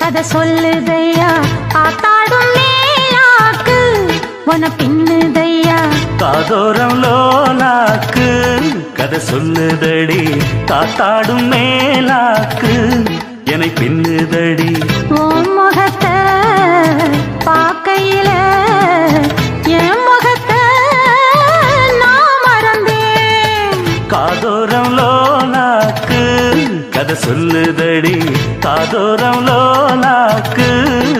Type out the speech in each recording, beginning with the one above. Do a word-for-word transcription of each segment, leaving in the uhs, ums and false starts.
கதை சொல்லுதையா காத்தாடும் மேலாக்கு உன பின்னுதையா காதோரம் லோலாக்கு கதை சொல்லுதடி காத்தாடும் மேலாக்கு என்னை பின்னுதடி ஓ முகத்தை பார்க்கையில என் முகத்தை நான் மறந்தேன் காதோரம் லோலாக்கு கதை சொல்லுதடி காதோரம் லோலாக்கு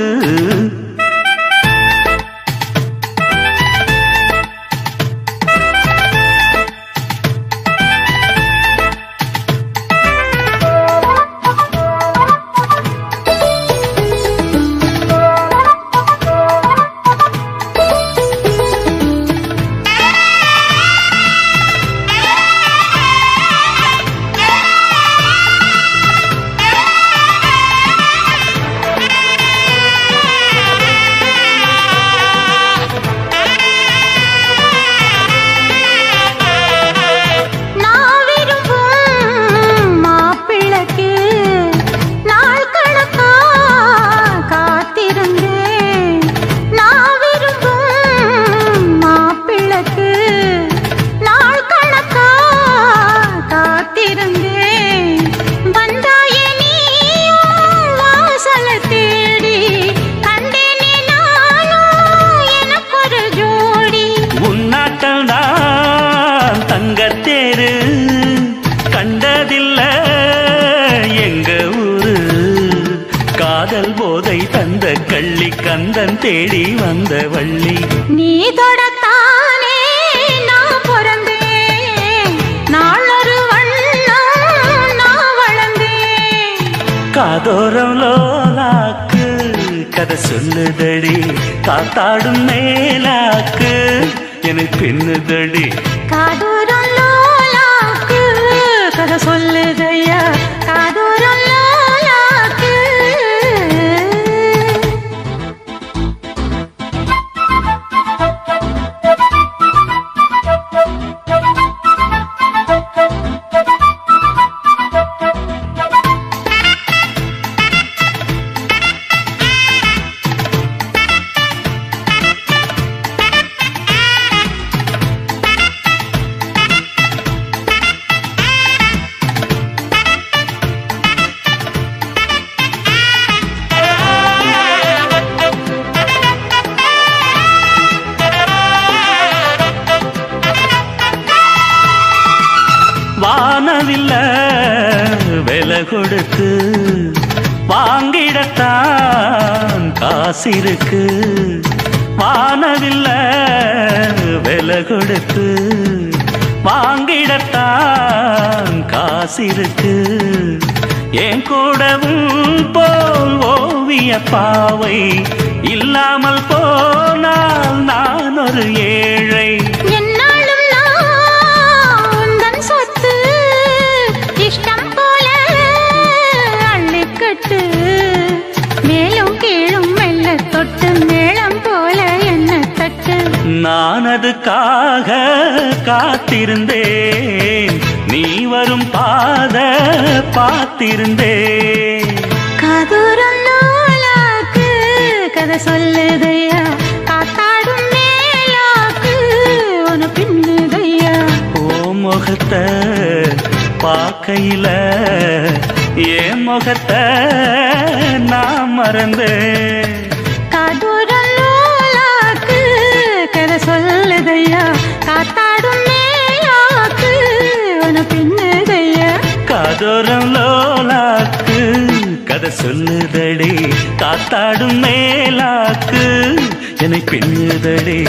கந்தன் தேடி வந்த வள்ளி நீ தொடத்தானே நான் பிறந்தேன் நாளொரு வண்ணம் நான் வளர்ந்தேன் காதோரம் லோலாக்கு கதை சொல்லுதடி காத்தாடும் மேலாக்கு என்னை பின்னுதடி காதோரம் லோலாக்கு கதை சொல்லுதையா காதோரம் லோலாக்கு வானவில்ல விலை கொடுத்து வாங்கிடத்தான் காசிருக்கு வானவில்ல விலை கொடுத்து வாங்கிடத்தான் காசிருக்கு என் கூடவும் போல் ஓவிய பாவை இல்லாமல் போனால் நான் ஒரு ஏழை மேலும் கீழும் மெல்ல தொட்டு மேளம் போல என்ன தட்டு நான் அதுக்காக காத்திருந்தேன் நீ வரும் பாத பார்த்திருந்தேன் காதோரம் லோலாக்கு கதை சொல்லுதையா காத்தாடும் மேலாக்கு உன பின்னுதையா ஓ முகத்தை பார்க்கையில என் முகத்தை நான் மறந்தேன் காதோரம் லோலாக்கு கதை சொல்லுதையா காத்தாடும் மேலாக்கு உன பின்னுதையா காதோரம் லோலாக்கு கதை சொல்லுதடி காத்தாடும் மேலாக்கு என்னை பின்னுதடி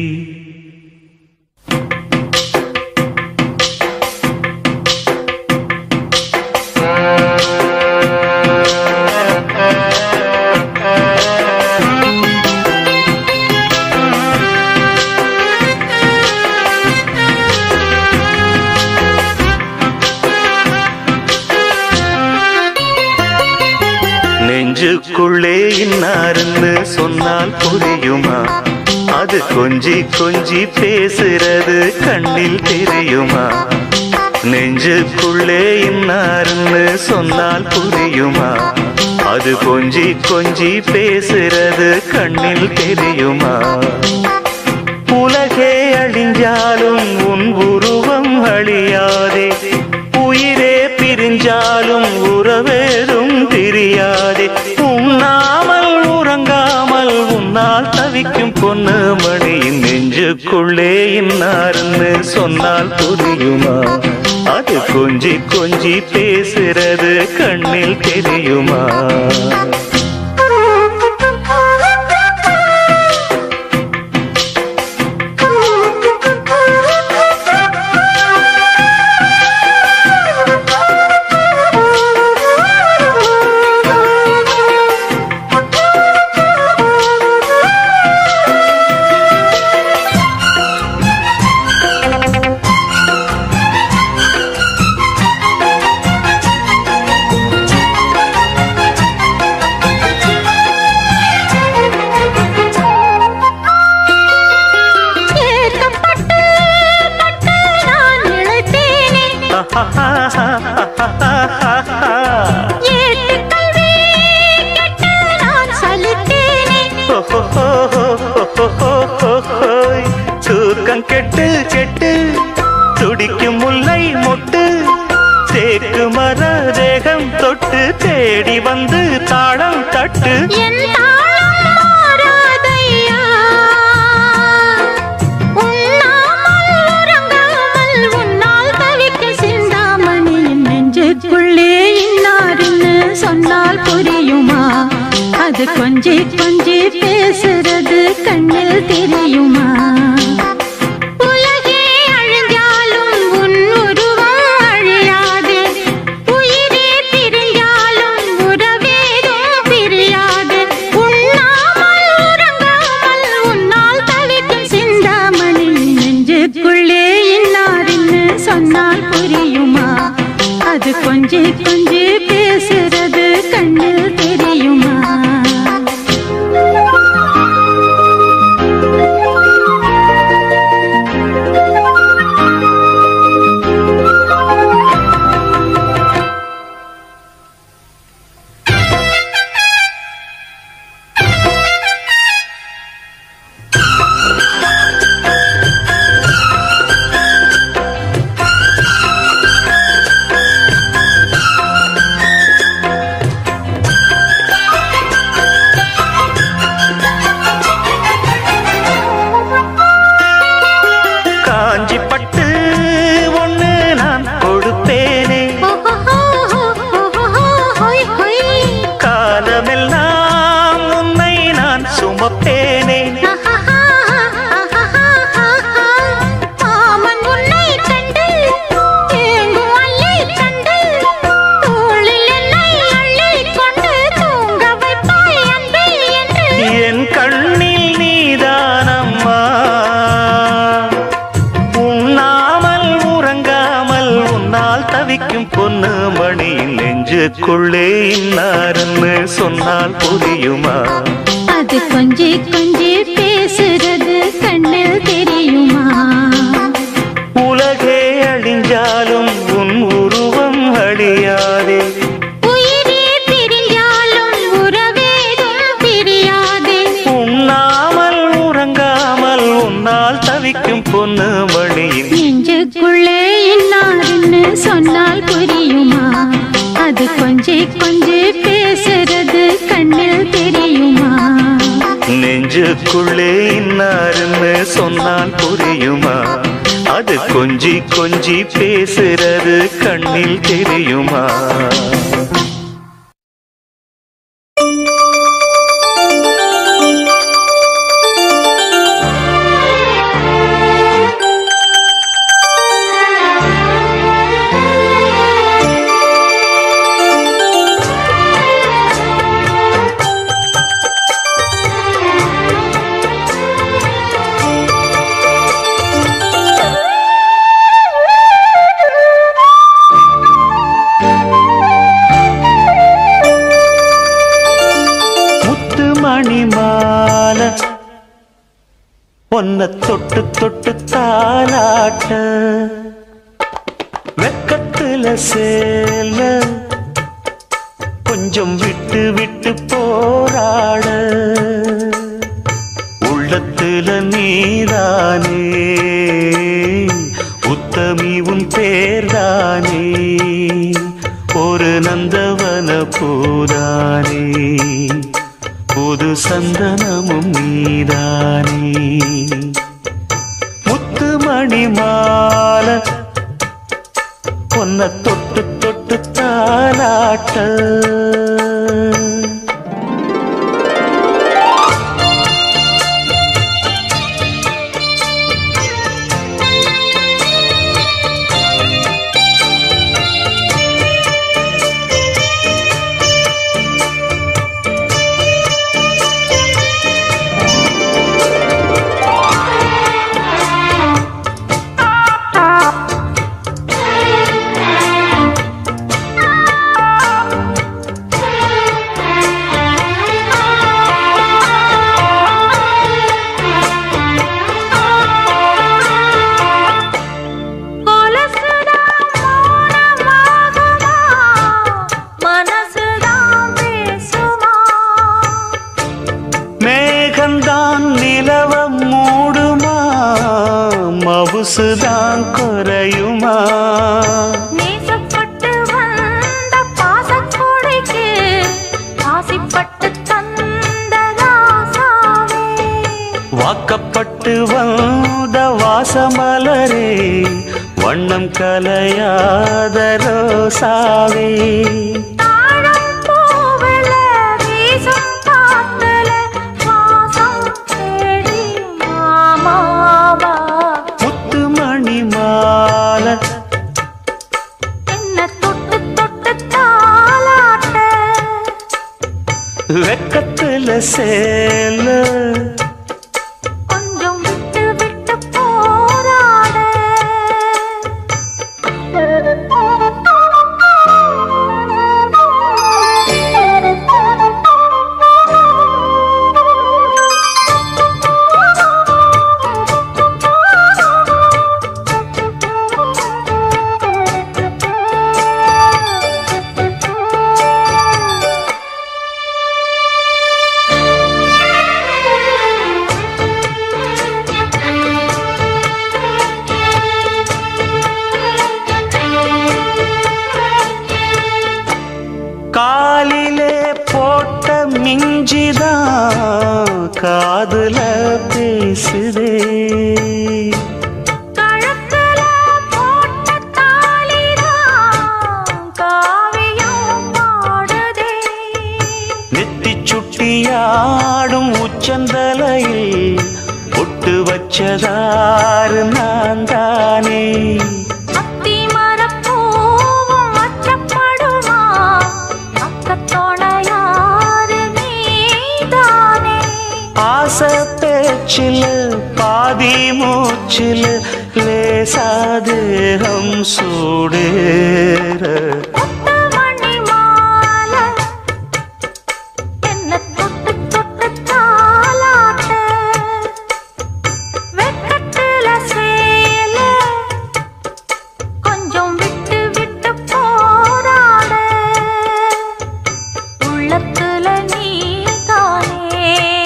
நெஞ்சுக்குள்ளே இன்னாருன்னு சொன்னால் புரியுமா அது கொஞ்சி கொஞ்சி பேசுறது கண்ணில் தெரியுமா நெஞ்சுக்குள்ளே இன்னாருன்னு சொன்னால் புரியுமா அது கொஞ்சி கொஞ்சி பேசுறது கண்ணில் தெரியுமா? உலகே அழிஞ்சாலும் உன் உருவம் அழியாதே, உயிரே பிரிஞ்சாலும் உறவேதும் பிரியாதே. உண்ணாமல் உறங்காமல் உன்னால் தவிக்கும் பொண்ணு மணியின் நெஞ்சுக்குள்ளே இன்னார்னு சொன்னால் புரியுமா? அது கொஞ்சி கொஞ்சி பேசுறது கண்ணில் தெரியுமா? தூக்கம் கெட்டு கெட்டு துடிக்கும் முல்லை மொட்டு, தேக்கு மர தேகம் தொட்டு தேடி வந்து தாளம் தட்டு. சொன்னால் புரியுமா? அது கொஞ்சி கொஞ்சி பேசுறது கண்ணில் தெரியுமா? உலகே அழிஞ்சாலும் உன் உருவம் அழியாது, உயிரே பிரிஞ்சாலும் உறவேதும் பிரியாது. உண்ணாமல் உறங்காமல் உன்னால் தவிக்கும் சிந்தாமணி நெஞ்சுக்குள்ளே இன்னார்னு சொன்னால் புரியுமா? அது கொஞ்சி கொஞ்சி பேசுறது கண்ணில் தெரியுமா? பொண்ணு மணியின் நெஞ்சுக்குள்ளே இன்னார்னு சொன்னால் புரியுமா? அது கொஞ்சி கொஞ்சி பேசுறது கண்ணில் தெரியுமா? உலகே அழிஞ்சாலும் உன் உருவம் அழியாதே, உயிரே பிரிஞ்சாலும் உறவேதும் பிரியாதே. உண்ணாமல் உறங்காமல் உன்னால் தவிக்கும் பொண்ணு மணியின் நெஞ்சுக்குள்ளே இன்னார்னு சொன்னால் புரியுமா? அது கொஞ்சி கொஞ்சி பேசுறது கண்ணில் தெரியுமா? நெஞ்சுக்குள்ளே இன்னார்னு சொன்னால் புரியுமா? அது கொஞ்சி கொஞ்சி பேசுறது கண்ணில் தெரியுமா? ஒன்ன தொட்டு தொட்டு தாலாட்ட வெக்கத்துல சேல கொஞ்சம் விட்டு விட்டு போராட உள்ளத்துல நீதானே உத்தமி உன் பேர்தானே ஒரு நந்தவன பூதானே புது சந்தனமும் நீதானே முத்துமணி மாலை பொன்ன தொட்டு தொட்டு தாலாட்ட மவுசுதான் குறையுமா நேசப்பட்டு வந்த பாசக்கொடைக்கு ஆசைப்பட்டு தந்த ராசாவே வாக்கப்பட்டு வந்த வாசமலரே வண்ணம் கலையாத ரோசாவே வெக்கத்துல சேல கொஞ்சம் விட்டு விட்டு போராட காலிலே போட்ட மிஞ்சிதான் காதுல பேசுதே கழுத்துல போட்ட தாலிதான் காவியம் பாடுதே நெத்தி சுட்டியாடும் உச்சந்தலையில் பொட்டு வச்சதாறு நான் தானே ஆசை பேச்சில் பாதி மூச்சில் லேசாதேகம் சூடேற முத்துமணி மாலை என்ன தொட்டு தொட்டு தாலாட்ட வெக்கத்துல சேல கொஞ்சம் விட்டு விட்டு போராட உள்ளத்துல நீதானே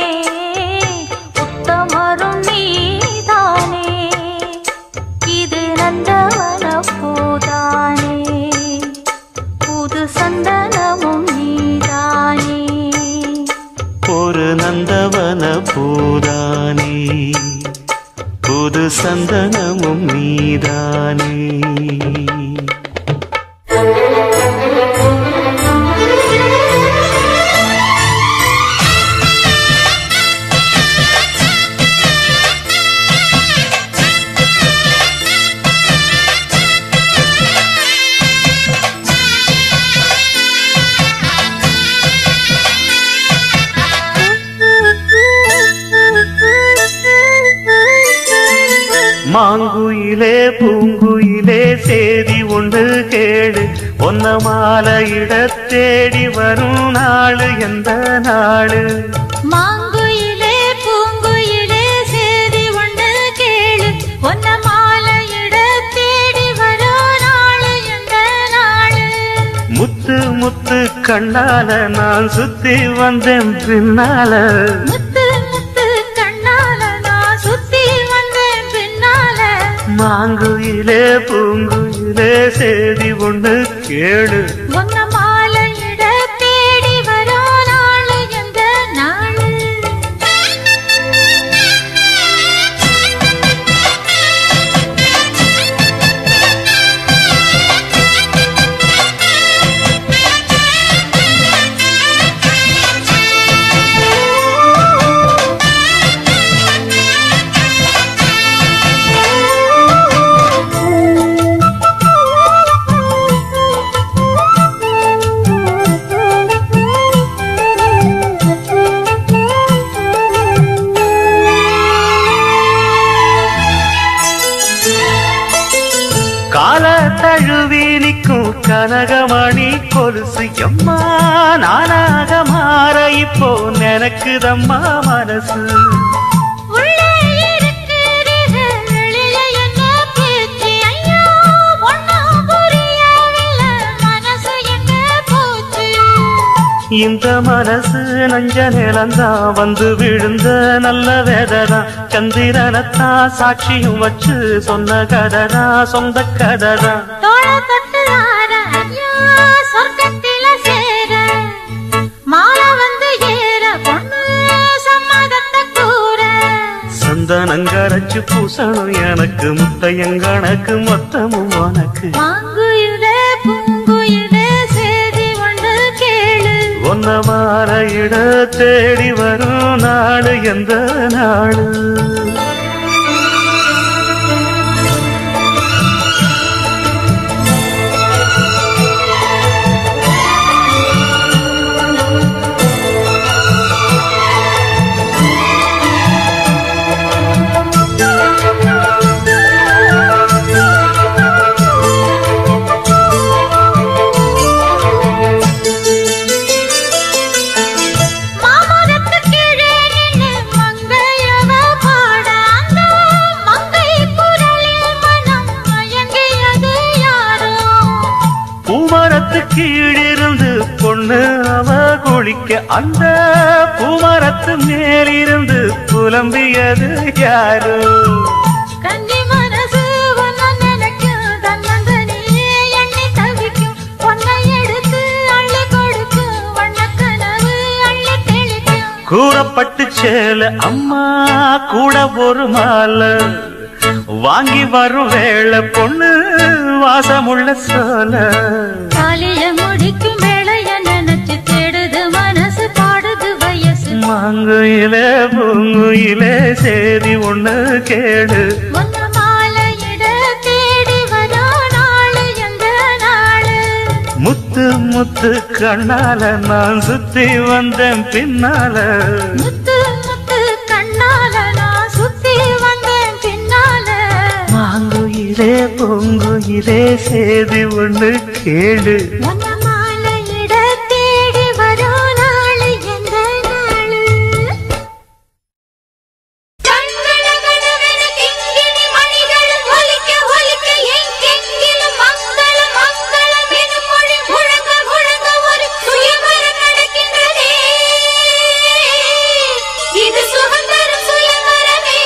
உத்தமரும் நீதானே இது நந்தவன பூதானே புது சந்தனமும் நீதானே ஒரு நந்தவன பூதானே புது சந்தனமும் நீதானே மாங்குயிலே பூங்குயிலே சேதி ஒன்று கேடு ஒன்ன மாலையிட தேடி வரும் நாளு எந்த நாளு மாங்குயிலே பூங்குயிலே சேதி ஒன்று கேளு ஒன்ன மாலையிட தேடி வரும் நாளு எந்த நாளு முத்து முத்து கண்ணால நான் சுத்தி வந்தேன் பின்னால முத்து முத்து கண்ணால நான் சுத்தி வந்தேன் பின்னால மாங்குயிலே பூங்குயிலே சேதி ஒண்ணு கேளு ஒன்ன மாலையிட தேடி வரோ நாளு எந்த நாளு கால தழுவி நிற்கும் கனகமணி கொலுசு எம்மா நானாக மாற இப்போ நினைக்குதம்மா மனசு உள்ளே இருக்கிறீங்க வெளியில என்ன பேச்சு ஐயோ ஒண்ணும் புரியவில்லை மனசு எங்க போச்சு இந்த மனசு நஞ்ச நிலந்தான் வந்து விழுந்த நல்ல வேததான் சந்திரனத்தான் சாட்சியும் வச்சு சொன்ன கததான் சொந்த கததான் தோள தொட்டு ஆற ஐயா சொர்க்கத்தில சேர மாலை வந்து ஏற பொண்ணு சம்மதத்தை கூற சந்தனங்கரைச்சு பூசணும் எனக்கு முத்தையங்கணக்கு மொத்தமும் உனக்கு மாங்குயிலே பூங்குயிலே சேதி ஒன்று கேளு ஒன்ன மாற இட தேடி வரும் நாடு எந்த நாடு கீழிருந்து பொண்ணு அவ குளிக்க அந்த பூமரத்து மேலிருந்து புலம்பியது யாரு கன்னி மனசு ஒன்ன நினைக்கும் தன்னந்தனியே எண்ணி தவிக்கும் பொன்னை எடுத்து அள்ளி கொடுக்கும் வண்ண கனவு அள்ளி தெளிக்கும் கூறப்பட்டு சேல அம்மா கூட ஒரு மாலை வாங்கி வரும் வேளை பொண்ணு வாசமுள்ள சோல காலிய முடிக்கும் வேளைய நினைச்சு தேடுது மனசு பாடுது வயசு மாங்குயிலே பூங்குயிலே சேதி ஒண்ணு கேடு ஒன்ன மாலையிட தேடி வரோ நாளு எந்த நாளு முத்து முத்து கண்ணால நான் சுத்தி வந்தேன் பின்னால முத்து முத்து கண்ணால நான் சுத்தி வந்தேன் பின்னால மாங்குயிலே பூங்குயிலே சேதி ஒண்ணு கேடு ஒன்ன மாலையிட தேடி வரோ நாளு எந்த நாளு கண்களகனவென கிங்கிணி மணிகள் ஒலிக்க ஒலிக்க எங்கெங்கிலும் மங்கள மங்களம் எனும் மொழி முழங்க முழங்க ஒரு சுயவரம் நடக்கின்றதே இது சுதந்திரம் சுயவரமே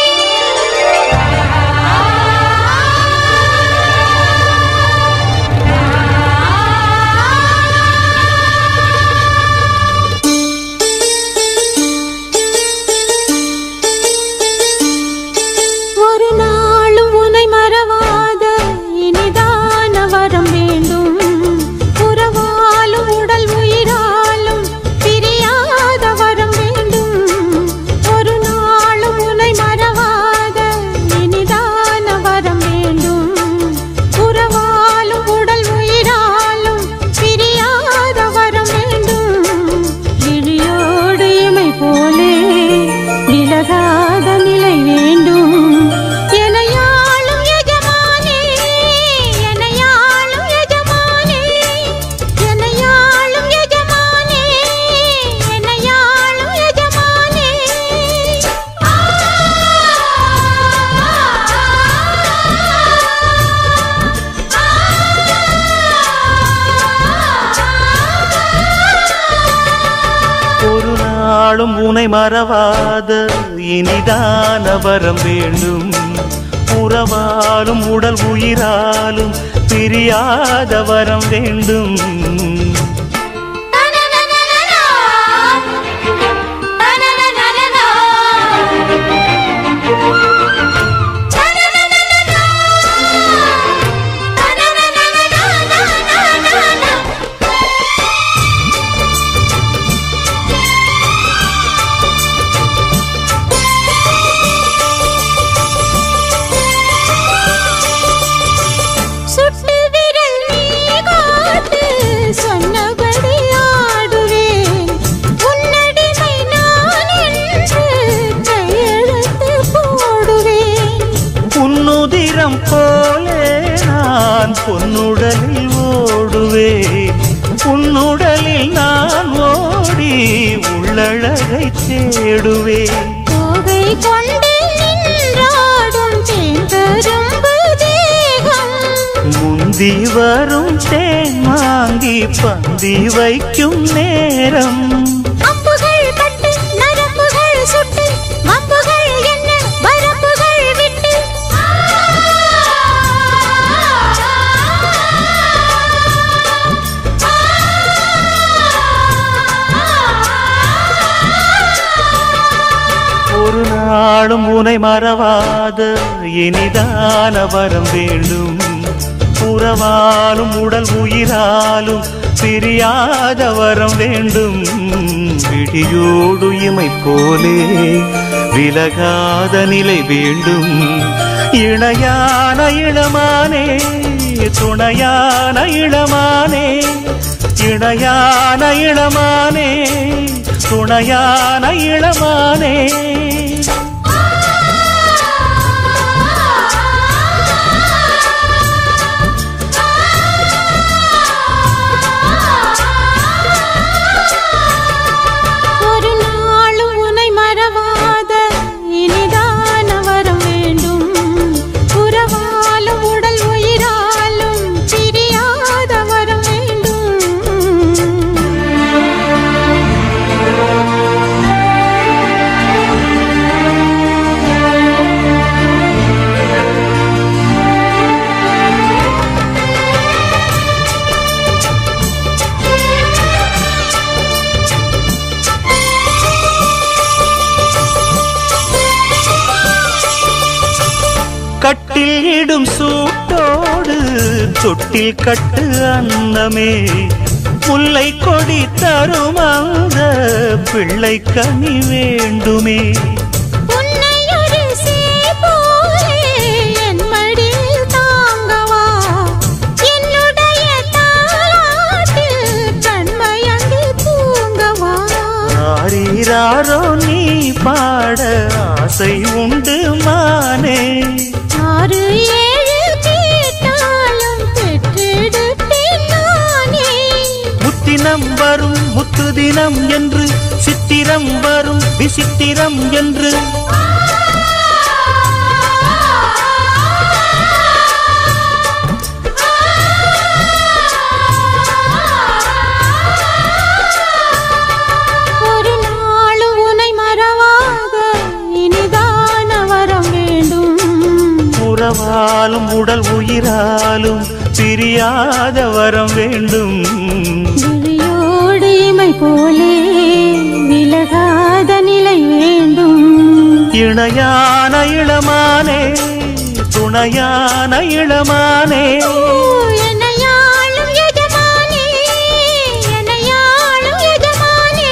ஆ நாளும் உனை மறவாத இனிதான வரம் வேண்டும். உறவாலும் உடல் உயிராலும் பிரியாத வரம் வேண்டும். போலே நான் பொன்னுடலில் ஓடுவேன். உன்னுடலில் நான் ஓடி உள்ளழகை தேடுவேன். கோகை கொண்டு நின்றாடும் தேங்கரும்பு தேகம் முந்தி வரும் தேன் வாங்கி பந்தி வைக்கும் நேரம். அம்புகள் பட்டு நரம்புகள் சுட்டு மம்புகள் என்ன வரம்புகள் விட்டு ஒரு நாளும் உனை மறவாத இனிதான வரம் வேண்டும். உறவாலும் உடல் உயிராலும் பிரியாத வரம் வேண்டும். விடியோடு இமை போலே விலகாத நிலை வேண்டும். இணையான இளமானே துணையான இளமானே இணையான இளமானே துணையான இளமானே. ஒரு நாளும் உனை மறவாத இனிதான வரம் வேண்டும். உறவாலும் உடல் உயிராலும் பிரியாத வரம் வேண்டும். கட்டில் இடும் சூட்டோடு தொட்டில் கட்டு அன்னமே. முல்லை கொடி தரும் அந்த பிள்ளை கனி வேண்டுமே. உன்னையொரு சேபோலே என் மடியில் தாங்கவா என்னுடைய தாலாட்டில் கண்மயங்கி தூங்கவா. ஆரீராரோ நீ பாட ஆசை உண்டு மானே. ஆறு ஏழு கேட்டாலும் பெற்றெடுப்பேன் நானே. முத்தினம் வரும் முத்து தினம் என்று சித்திரம் வரும் விசித்திரம் என்று. ஒரு நாளும் உனை மறவாத இனிதான வரம் வேண்டும். உறவாலும் உடல் உயிராலும் பிரியாத வரம் வேண்டும். விழியோடு இமை போலே விலகாத நிலை வேண்டும். இணையான இளமானே துணையான இளமானே. என்னையாளும் எஜமானே என்னையாளும் எஜமானே.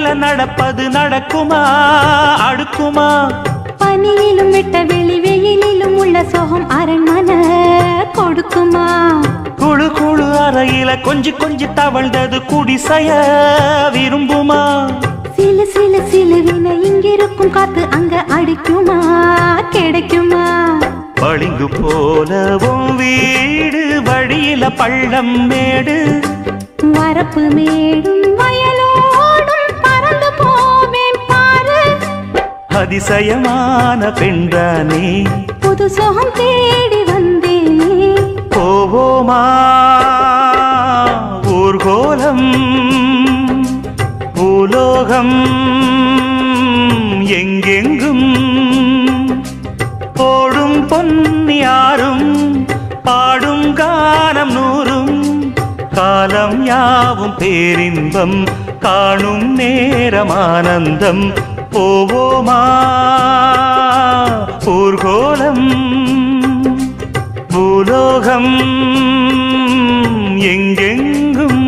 மடியில நடப்பது நடக்குமா அடுக்குமா பனியிலும் விட்ட வெளி வெயிலிலும் உள்ள சோகம் அரண்மனை கொடுக்குமா குழு குழு அறையில கொஞ்சி கொஞ்சி தவழ்ந்தது குடிசைய விரும்புமா சிலு சிலு சிலுவின இங்கிருக்கும் காத்து அங்க அடிக்குமா கிடைக்குமா பளிங்கு போலவும் வீடு வழியில பள்ளம் மேடு வரப்பு மேடும் வயலோடும் பறந்து போவேன் பாரு அதிசயமான பெண்தானே புது சோகம் தேடி வந்தேனே போவோமா ஊர்கோலம் பூலோகம் எங்கெங்கும் ஓடும் பொன்னியாரும் பாடும் கானம் நூறும் காலம் யாவும் பேரின்பம் காணும் நேரம் ஆனந்தம் போவோமா ஊர்கோலம் பூலோகம் எங்கெங்கும்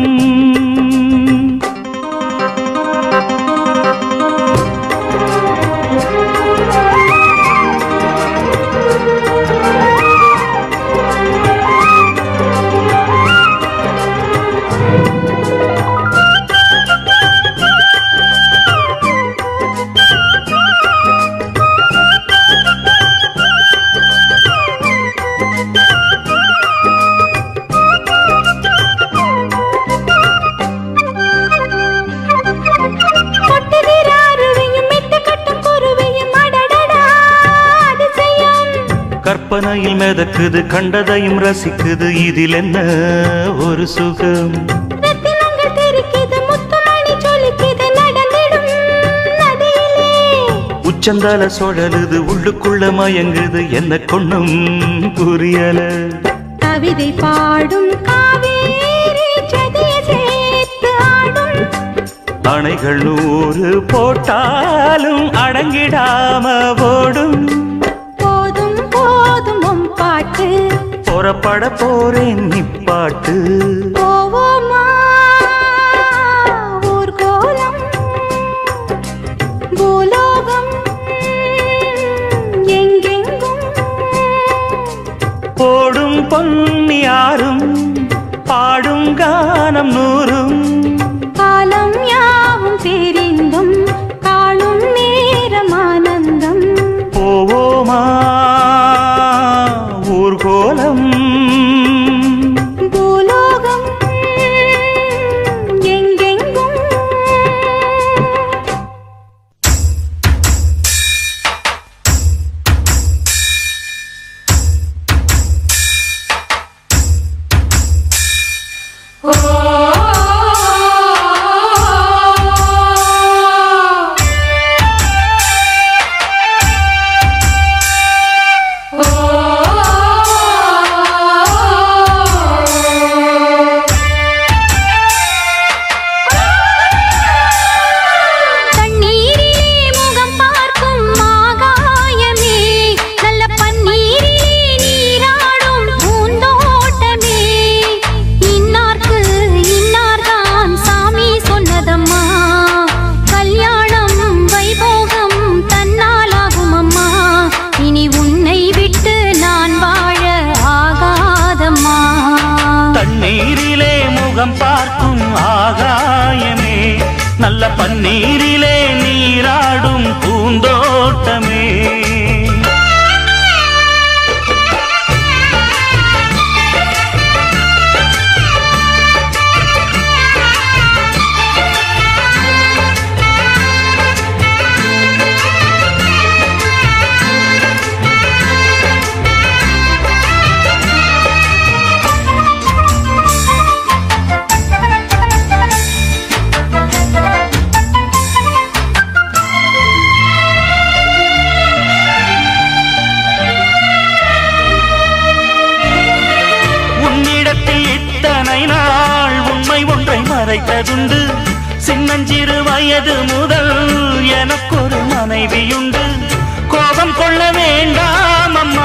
கற்பனையில் மிதக்குது கண்டதையும் ரசிக்குது இதில் என்ன ஒரு சுகம் உச்சந்தால சுழலுது உள்ளுக்குள்ள மயங்குது என்ன கொண்ணும் புரியல கவிதை பாடும் அணைகள் நூறு போட்டாலும் அடங்கிடாம ஓடும் புறப்பட போறேன் நிப்பாட்டு போவோமா ஊர்கோலம் பூலோகம் எங்கெங்கும் போடும் பொன்னியாரும் பாடும் கானம் நூறும் காலம் யாவும் பேரிந்தும் காணும் நேரம் ஆனந்தம் போவோமா ஊர்கோலம் பூலோகம் எங்கெங்கும் பார்க்கும் ஆகாயமே நல்ல பன்னீரிலே நீராடும் பூந்தோட்டமே மறைத்ததுண்டு சின்னஞ்சிறு வயது முதல் எனக்கொரு மனைவியுண்டு கோபம் கொள்ள வேண்டாம் அம்மா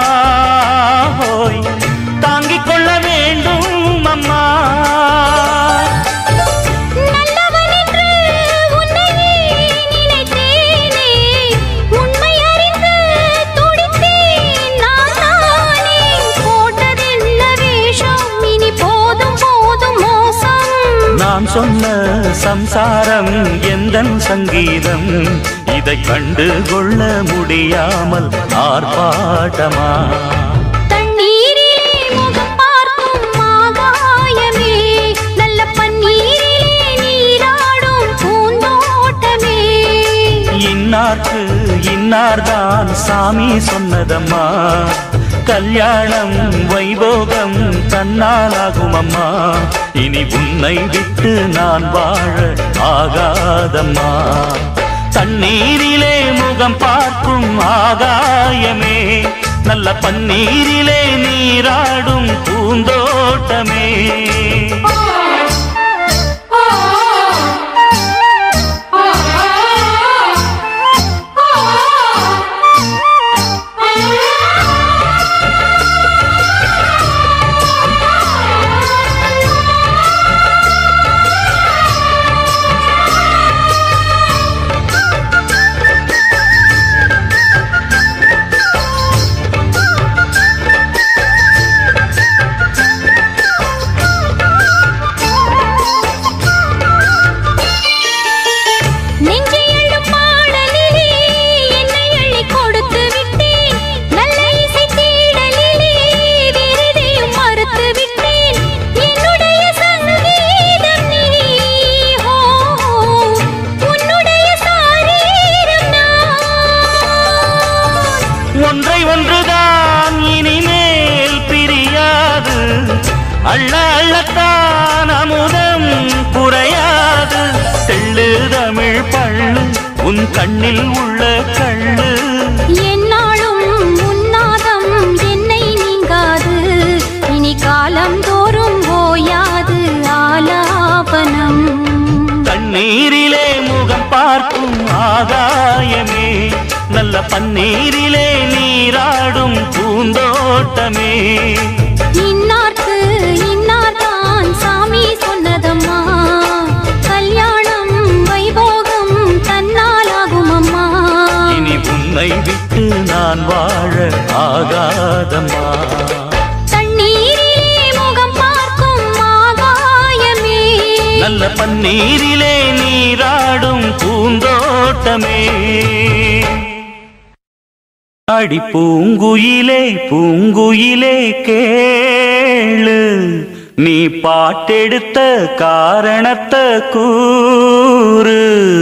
ஹோய் தாங்கிக் கொள்ள வேண்டும் அம்மா நல்லவன் என்று உன்னை சொன்ன சம்சாரம் எந்தன் சங்கீதம் இதை கண்டு கொள்ள முடியாமல் ஆர்ப்பாட்டமா தண்ணீரிலே முகம் பார்க்கும் ஆகாயமே நல்ல பன்னீரிலே நீராடும் பூந்தோட்டமே இன்னார்க்கு இன்னார்தான் சாமி சொன்னதம்மா கல்யாணம் வைபோகம் தன்னாலாகும் அம்மா இனி உன்னை விட்டு நான் வாழ ஆகாதம்மா தண்ணீரிலே முகம் பார்க்கும் ஆகாயமே நல்ல பன்னீரிலே நீராடும் பூந்தோட்டமே ஒன்றை ஒன்றுதான் இனிமேல் பிரியாது அள்ள அள்ளத்தான் அமுதம் குறையாது தெள்ளு தமிழ் பள்ளு உன் கண்ணில் உள்ள கள்ளு என்னாலும் உன்னாதம் என்னை நீங்காது இனி காலம் தோறும் ஓயாது ஆலாபனம் தண்ணீரிலே முகம் பார்க்கும் ஆகாயமே நல்ல பன்னீரிலே நீராடும் பூந்தோட்டமே இன்னார்க்கு இன்னார்தான் சாமி சொன்னதம்மா கல்யாணம் வைபோகம் தன்னாலாகும் அம்மா இனி உன்னை விட்டு நான் வாழ ஆகாதம்மா தண்ணீரிலே முகம் பார்க்கும் ஆகாயமே நல்ல பன்னீரிலே நீராடும் பூந்தோட்டமே அடி பூங்குயிலே பூங்குயிலே கேளு நீ பாட்டெடுத்த காரணத்தை கூறு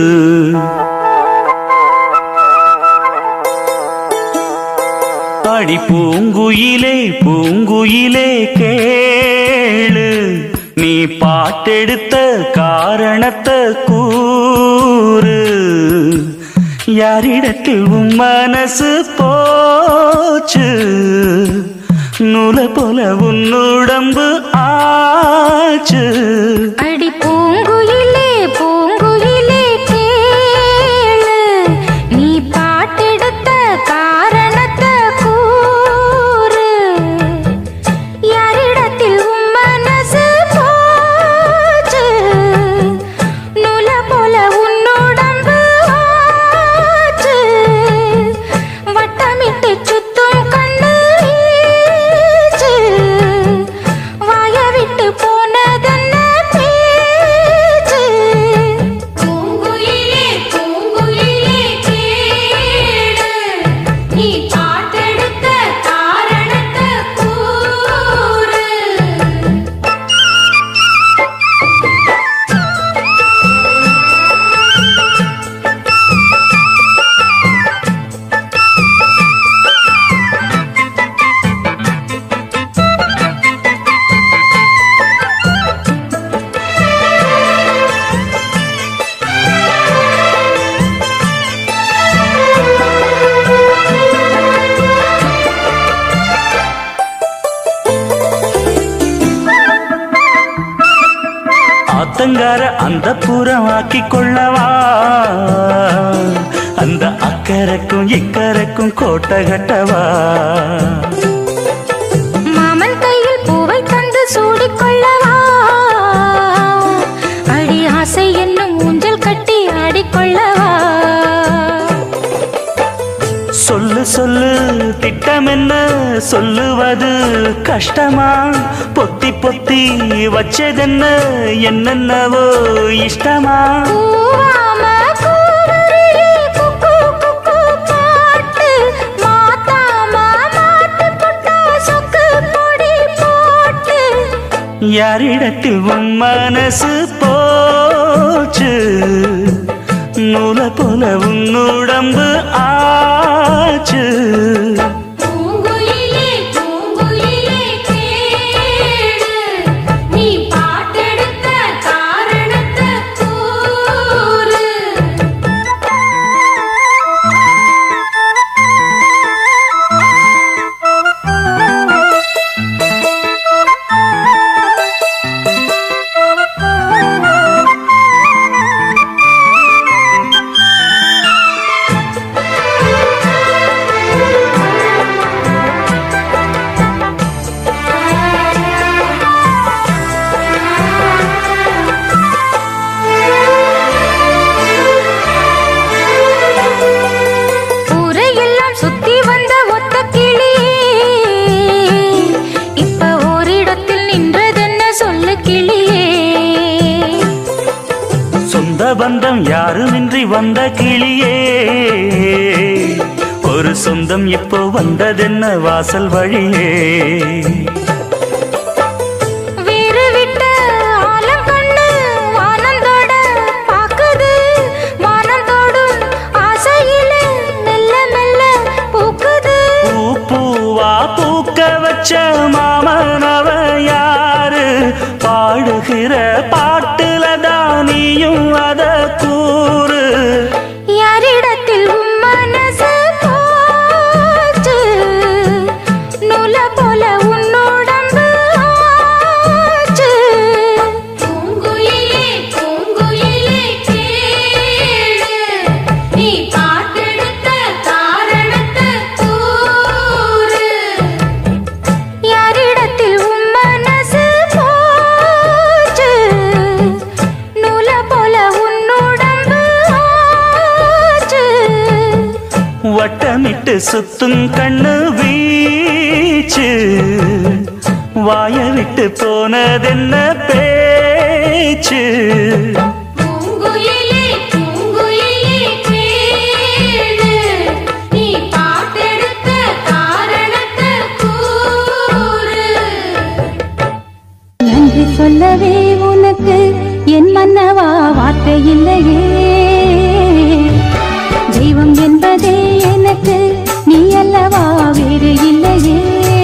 அடி பூங்குயிலே பூங்குயிலே கேளு நீ பாட்டெடுத்த காரணத்தை கூறு யாரிடத்தில் உன் மனசு போச்சு நூல போல உன் உடம்பு ஆச்சு அடி பூங்குயிலே பூங்குயிலே கேளு நீ பாட்டெடுத்த காரணத்தை கூறு யாரிடத்தில் உன் மனசு போச்சு நூல போல உன் உடம்பு ஆச்சு வட்டமிட்டு சுத்தும் கண்ணு வீச்சு வாய விட்டு போனதென்ன பேச்சு பூங்குயிலே பூங்குயிலே கேளு நீ பாட்டெடுத்த காரணத்தை கூறு ஆத்தங்கார அந்த புறம் ஆக்கி கொள்ளவா அந்த அக்கறைக்கும் இக்கரைக்கும் கோட்டை கட்டவா மாமன் கையில் பூவை தந்து சூடிக்கொள்ளவா அடி ஆசை என்னும் ஊஞ்சல் கட்டி ஆடிக்கொள்ளவா சொல்லு சொல்லு திட்டம் என்ன சொல்லுவது கஷ்டமா பொத்தி பொத்தி வச்சதென்ன என்னென்னவோ இஷ்டமா யாரிடத்தில் உன் மனசு போச்சு நூல போல உன் உடம்பு ஆச்சு பந்தம் யாருமின்றி வந்த கிளியே ஒரு சொந்தம் இப்போ வந்ததென்ன வாசல் வழியே வீறு விட்ட ஆலம் கண்ணு வானந்தோட பாக்குது வானந்தோடும் ஆசையிலே மெல்ல மெல்ல பூக்குது பூ பூவா பூக்க வச்ச மாமனவ யாரு பாடுகிற பாட்டுல தானியும் அத கூறு யாரிடத்தில் உன் மனசு போச்சு நூல போல உன் உடம்பு ஆச்சு பூங்குயிலே பூங்குயிலே கேளு நீ பாட்டெடுத்த காரணத்தை கூறு யாரிடத்தில் உன் மனசு போச்சு நூல போல உன் உடம்பு ஆச்சு வட்டமிட்டு சுத்தும் கண்ணு வீச்சு வாய விட்டு போனதென்ன பேச்சு பூங்குயிலே பூங்குயிலே கேளு நீ பாட்டெடுத்த காரணத்தை கூறு நன்றி சொல்லவே உனக்கு என் மன்னவா வார்த்தை இல்லையே தெய்வம் என்பதே எனக்கு நீ அல்லவா வேறு இல்லையே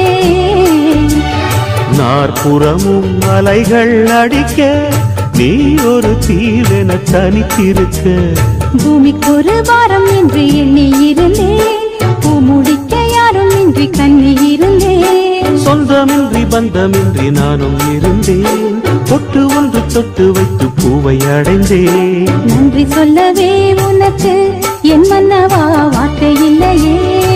நாற்புறமும் அலைகள் அடிக்க நீ ஒரு தீவென தனித்திருக்க பூமிக்கு ஒரு வாரம் என்று எண்ணி இருந்தேன் பூ முடிக்க யாரும் இன்றி கண்ணி இருந்தேன் சொந்தமின்றி பந்தமின்றி நானும் இருந்தேன் தொட்டு ஒன்று தொட்டு வைத்து பூவை அடைந்தேன் நன்றி சொல்லவே உனக்கு என் மன்னவா வார்த்தை இல்லையே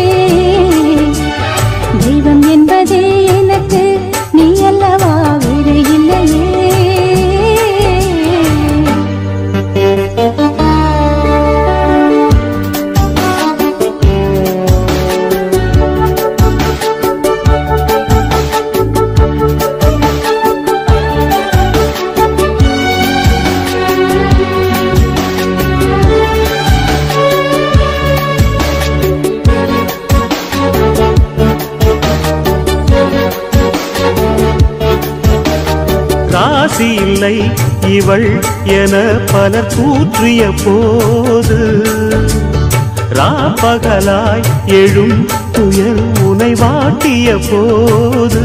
தெய்வம் என்பதே எனக்கு நீ அல்லவா வேறு இல்லையே ராசி இல்லை இவள் என பலர் கூற்றிய போது ராப்பகலாய் எழும் புயல் உனை வாட்டிய போது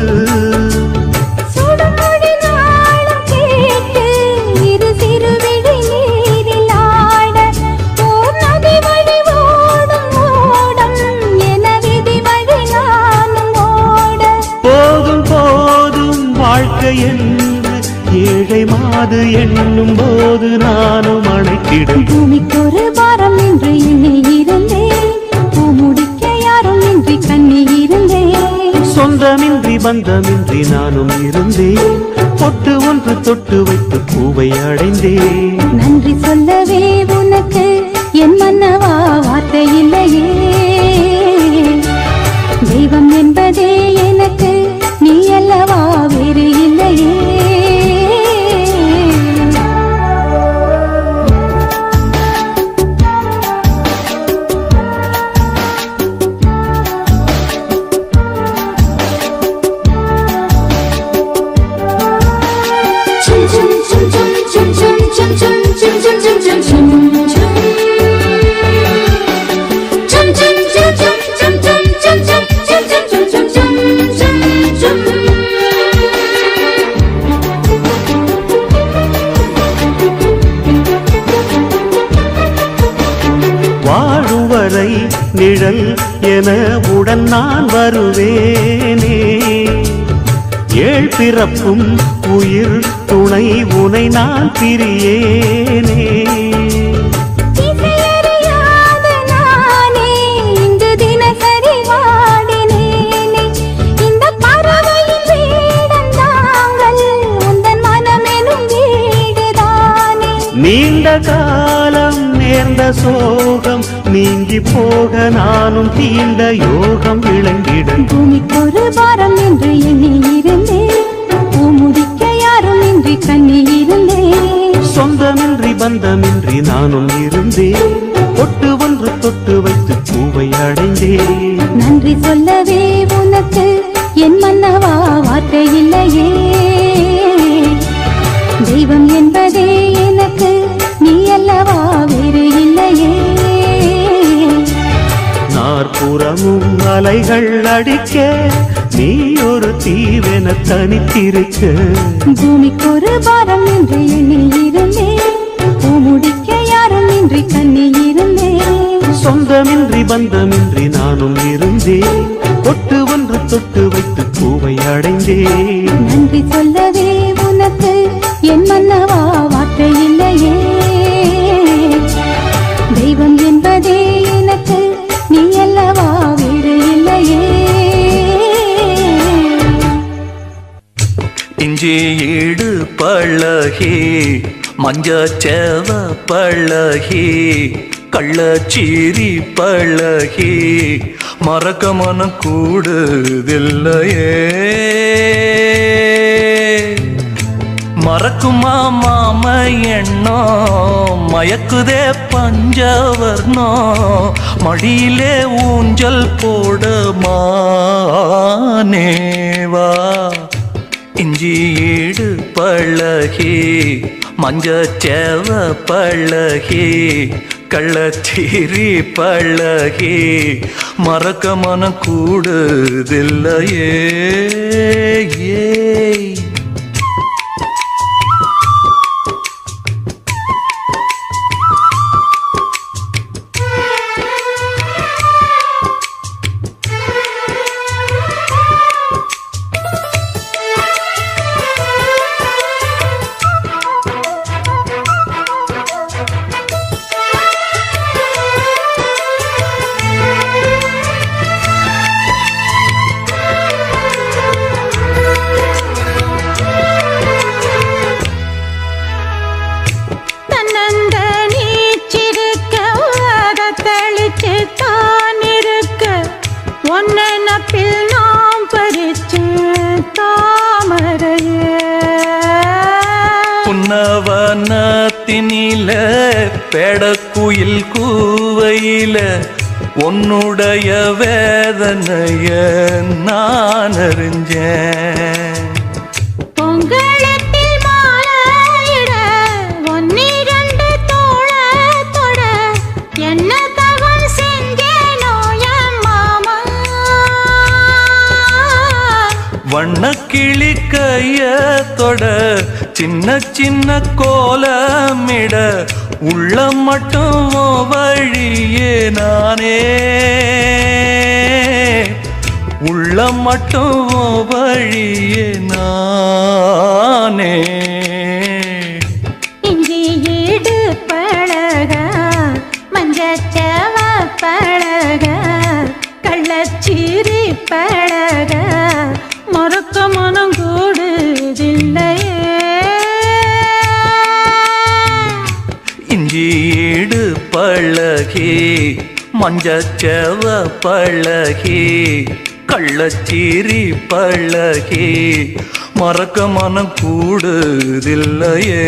போதும் போதும் வாழ்க்கை என்று ஏழை மாது எண்ணும் போது நானும் அணைத்திடும் பூமிக்கு ஒரு வாரம் என்று எண்ணி இருந்தேன் பூ முடிக்க யாரும் இன்றி கண்ணி இருந்தேன் சொந்தமின்றி பந்தமின்றி நானும் இருந்தேன் பொட்டு ஒன்று தொட்டு வைத்து பூவை அடைந்தேன் நன்றி சொல்லவே உனக்கு என் மன்னவா வார்த்தை இல்லையே என்பதே எனக்கு நீ அல்லவா வேறு இல்லையே. வாழுவரை நிழல் என உடன் நான் வருவேனே. ஏழ் பிறப்பும் உயிர் துணை உனை நான் பிரியேனே. நீண்ட காலம் நேர்ந்த சோகம் நீங்கி போக நானும் தீண்ட யோகம் விளங்கிட. பூமிக்கொரு பாரம் என்று எண்ணி இருந்தேன், பூமுடிக்க யாரும் இன்றி கண்ணி இருந்தேன். சொந்தமின்றி பந்தமின்றி நானும் இருந்தேன், தொட்டு ஒன்று தொட்டு வைத்து பூவை அடைந்தேன். நன்றி சொல்லவே உனக்கு என் மன்னவா வார்த்தை இல்லையே. தெய்வம் என்பதே எனக்கு நீ அல்லவா வேறு இல்லையே. நாற்புறமும் அலைகள் அடிக்க நீ ஒரு தீவென தனித்திருக்க. பூமிக்கொரு பாரம் என்று எண்ணி இருந்தேன், பூமுடிக்க யாரும் இன்றி கண்ணி இருந்தேன். சொந்தமின்றி பந்தமின்றி நானும் இருந்தேன், தொட்டு ஒன்று தொட்டு வைத்து பூவை அடைந்தேன். நன்றி சொல்லவே உனக்கு என் மன்னவா வார்த்தை இல்லையே. தெய்வம் என்பதே எனக்கு நீ அல்லவா வேறு இல்லையே. இஞ்சி ஈடு பழகி மஞ்சச்சேவ பழகி கள்ளச்சீரி பழகி மறக்க மனம் கூடுதில்லையே. மறக்குமா மாம எண்ணோ மயக்குதே பஞ்சவர்ணோ மடியிலே ஊஞ்சல் போட மானேவா. இஞ்சி ஈடு பழகி மஞ்சச்சேவ பழகி கள்ளச்சீரி பழகி மறக்க மனம் கூடுதில்லையே. ஏ புன்னவனத்தினில பெடக்குயில் கூவையில உன்னுடைய வேதனைய நான் அறிஞ்சேன். பொங்கலத்தில் மாலையிட ஒன்னிரண்டு தோள தொட என்ன தவம் செஞ்சேனோ என் மாமா. வண்ணக்கிளி கைய தொட சின்ன சின்ன கோலமிட உள்ள மட்டும் வழியே நானே உள்ள மட்டும் வழியே நானே. இஞ்சி ஈடு பழக மஞ்சச்சேவ பழக கள்ளச்சீரி பழக மறக்க மனம் கூடுதில்லையே. இஞ்சி ஈடு பழகி மஞ்சச்சேவ பழகி கள்ளச்சீரி பழகி மறக்க மனம் கூடுதில்லையே.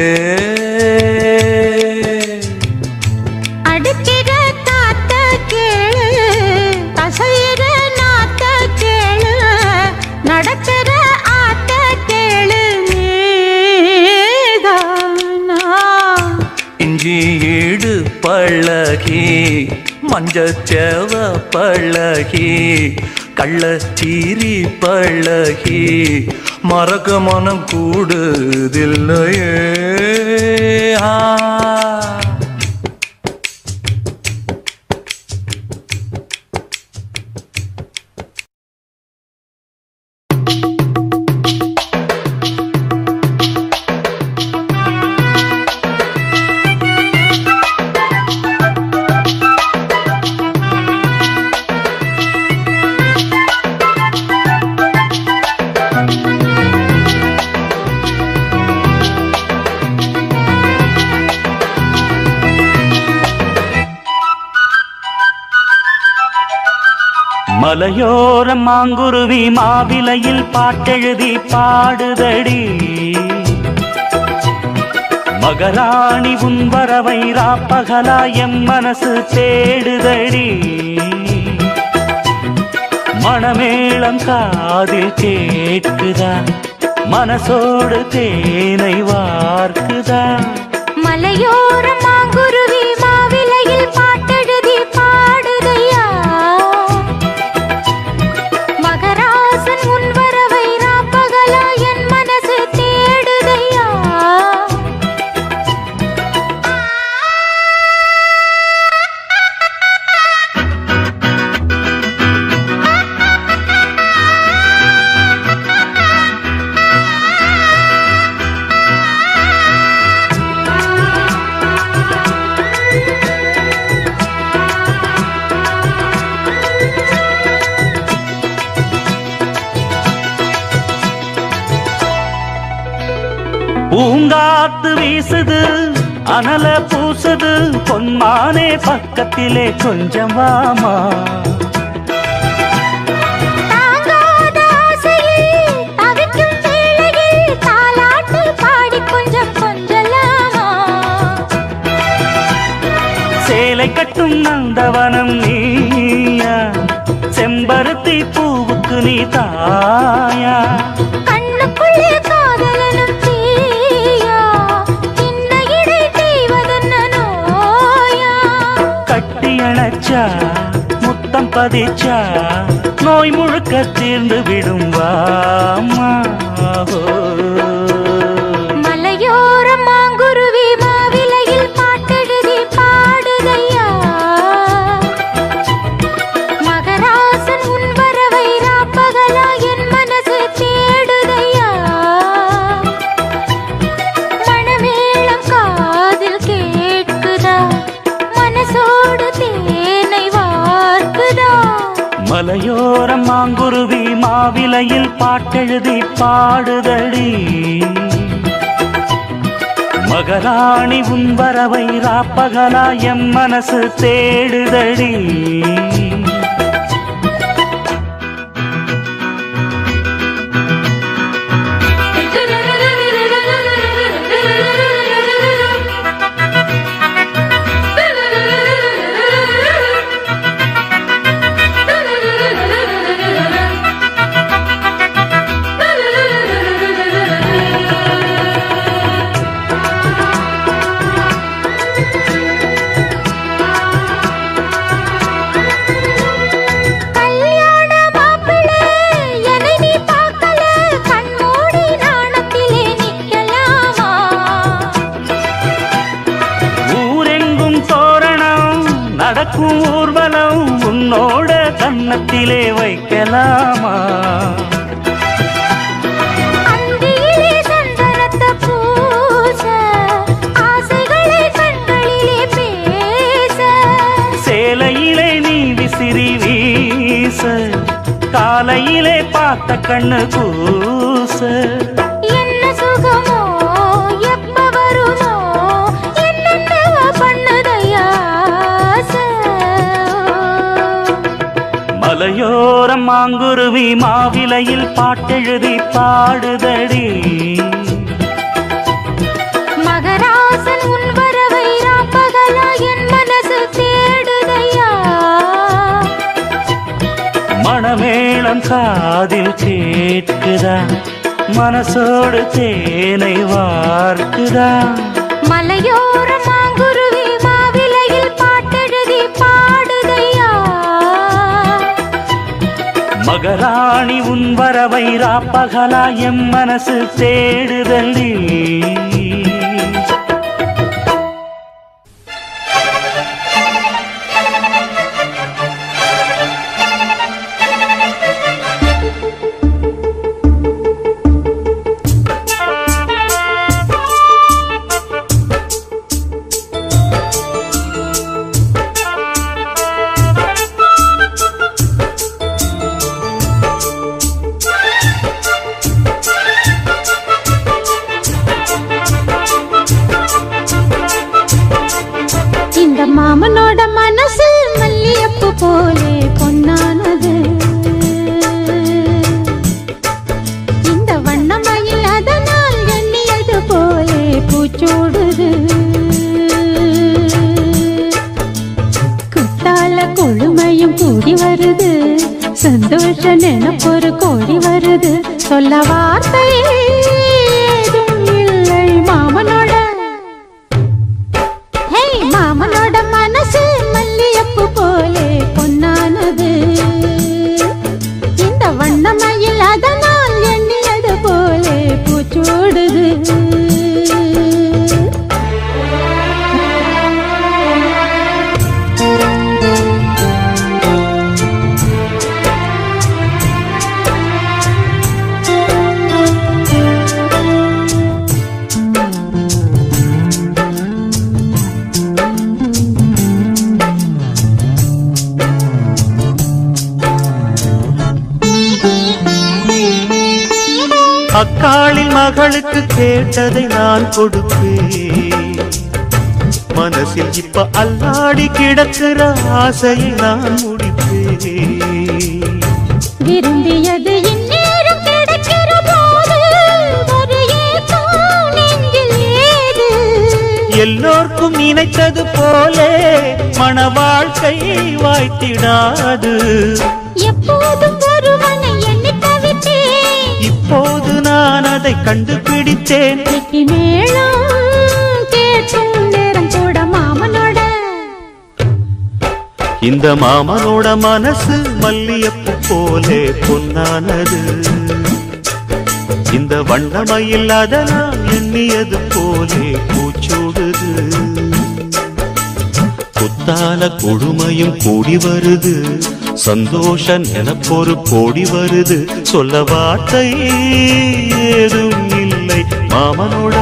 அடிக்கிற காத்த கேளு, அசைகிற நாத்த கேளு, நடக்கிற ஆத்த கேளு நீதானா. இஞ்சி ஈடு பழகி மஞ்சச்சேவ பழகி கள்ளச்சீரி பழகி மறக்க மனம் கூடுதில்லையே. மலையோர மாங்குருவி மாவிலையில் பாட்டெழுதி பாடுதடி. மகராணி உன் வரவை ராப்பகலா எம் மனசு தேடுதடி. மணமேளம் காதில் கேட்குதா, மனசோடு தேனை வார்க்குதா. மலையோர மாங்குருவி மாவிலையில் பாட்டெழுதி பாடுதையா. மகராசன் உன் வரவை ராப்பகலா என் மனசு தேடுதையா. பூங்காத்து வீசுது அனல பூசுது பொன்மானே பக்கத்திலே கொஞ்சம் வாமா. தாங்காத ஆசையில் தவிக்கும் வேளையில் தாலாட்டு பாடி கொஞ்சம் கொஞ்சலாமா. சேலை கட்டும் நந்தவனம் நீயா, செம்பருத்தி பூவுக்கு நீ தாயா. கண்ணுக்குள்ளே காதலனும் தீயா, இன்ன இடை தெய்வதென்ன நோயா. கட்டி அணைச்சா முத்தம் பதிச்சா நோய் முழுக்க தீர்ந்து விடும் வாமா. மலையோர மாங்குருவி மாவிலையில் பாட்டெழுதி பாடுதையா. மகராசன் உன் வரவை ராப்பகலா என் மனசு தேடுதையா. மணமேளம் காதில் கேட்குதா, மனசோடு தேனை வார்க்குதா. மலையோரம் மாங்குருவி மாவிலையில் பாட்டெழுதி பாடுதடி. மகராணி உன் வரவை ராப்பகலா எம் மனசு தேடுதடி. நடக்கும் ஊர்வலம் உன்னோட கன்னத்திலே வைக்கலாமா. அந்தியிலே சந்தனத்த பூச, ஆசைகளை கண்களிலே பேச. சேலையிலே நீ விசிறி வீச, காலையிலே பார்த்த கண்ணு கூச. என்ன சுகமோ எப்ப வருமோ என்னென்னவோ பண்ணுதையா. மலையோரம் மாங்குருவி மாவிலையில் பாட்டெழுதி பாடுதடி. மகராசன் உன் வரவை ராப்பகலா என் மனசு தேடுதையா. மணமேளம் காதில் கேட்குதா, மனசோடு தேனை வார்க்குதா. மலையோர மாங்குருவி மாவிலையில் பாட்டெழுதி பாடுதையா. மகராணி உன் வரவை ராப்பகலா எம் மனசு தேடுதடி. மாமனோட மனசு மல்லியப்பு போலே பொன்னானது. இந்த வண்ணமயில் அதனால் எண்ணியது போலே பூச்சூடுது. குத்தால கொழுமையும் கூடி வருது, சந்தோஷ நினைப்பொரு கோடி வருது. சொல்ல வார்த்தை ஏதும் இல்லை மாமனோட. மாமனோட மனசு மல்லியப்பு போலே பொன்னானது. இந்த வண்ணமயில் அதனால் எண்ணியது போலே பூச்சூடுது. அக்காளின் மகளுக்கு கேட்டதை நான் கொடுப்பேன். மனசில் இப்ப அல்லாடி கிடக்கிற ஆசையை நான் முடிப்பேன். விரும்பியது இந்நேரம் கிடைக்கிற போது ஒரு ஏக்கம் நெஞ்சில் ஏது. எல்லோர்க்கும் நினைத்தது போலே மன வாழ்க்கை வாய்த்திடாது. எப்போதும் ஒருவனை எண்ணி தவித்தேன், இப்போது நான் அதை கண்டுபிடித்தேன். மேளம் கேட்கும் நேரம் கூட மாமனோட. இந்த மாமனோட மனசு மல்லியப்பு போலே பொன்னானது. இந்த வண்ணமயில் அதனால் எண்ணியது போலே பூச்சூடுது. குத்தால கொடுமையும் கூடி வருது, சந்தோஷ நினைப்பொரு கோடி வருது. சொல்ல வார்த்தை ஏதும் இல்லை மாமனோட.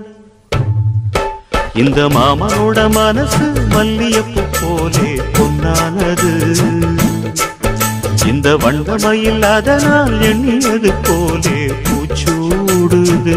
இந்த மாமனோட மனசு மல்லியப்பு போலே பொன்னானது. இந்த வண்ணமயில் அதனால் எண்ணியது போலே பூச்சூடுது.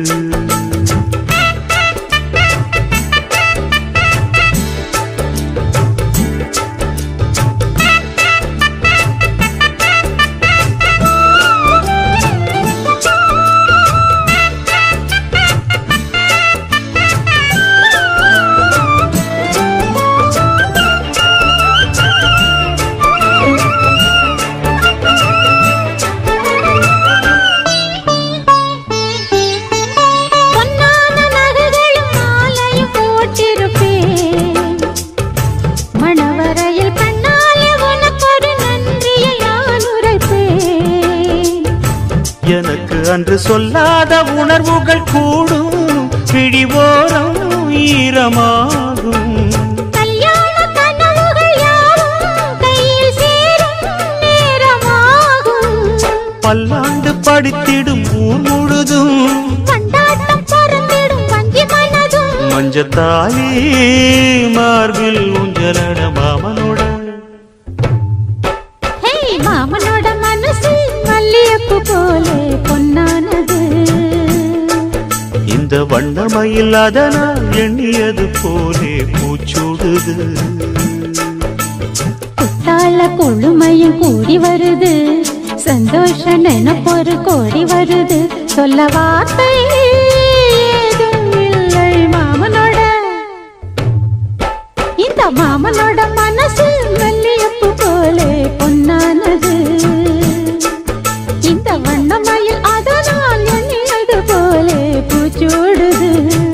எனக்கு அன்று சொல்லாத உணர்வுகள் கூடும், பிடிவோரம் ஈரமாகும். கல்யாண கனவுகள் யாவும் கையில் சேரும் நேரமாகும். பல்லாண்டு படித்திடும் ஊர் முழுதும் கொண்டாட்டம் பறந்திடும் வஞ்சி மனதும். மஞ்சத்தாலி மார்பில் ஊஞ்சலட மாமனோட. ஹே மாமனோட மனசு மல்லியப்பு போலே பொன்னானது. இந்த வண்ணமயில் அதனால் எண்ணியது போலே பூச்சூடுது. குத்தால பல கொழுமையும் கூடி வருது சந்தோஷ நினைப்பொரு கோடி வருது சொல்ல வார்த்தை ஏதும் இல்லை மாமனோட இந்த மாமனோட மனசு மல்லியப்பு போலே பொன்னானது இந்த வண்ணமயில் அதனால் எண்ணினது போலே பூச்சூடுது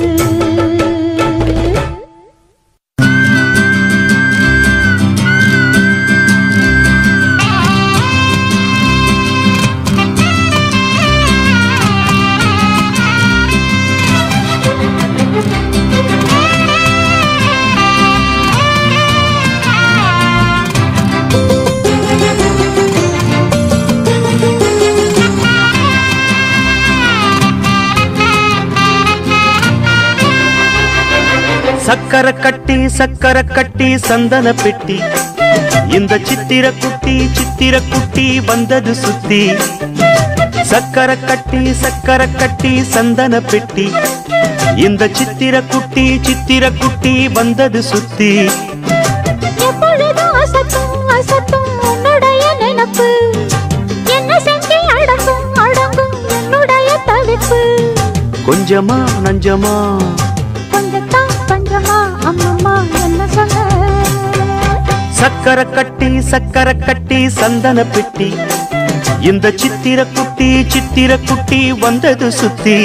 சக்கர கட்டி சக்கர கட்டி சந்தன பெட்டி இந்த சித்திர குட்டி சித்திர குட்டி வந்தது சுத்தி சக்கர கட்டி சக்கர கட்டி சந்தன பெட்டி இந்த சித்திர குட்டி சித்திர குட்டி வந்தது சுத்தி எப்பொழுதும் அசத்தும் அசத்தும் உன்னுடைய நினைப்பு என்ன செஞ்சு அடங்கும் அடங்கும் என்னுடைய தவிப்பு கொஞ்சமா நஞ்சமா சக்கர கட்டி சக்கர கட்டி சந்தன பெட்டி இந்த சித்திர குட்டி சித்திர குட்டி வந்தது சுத்தி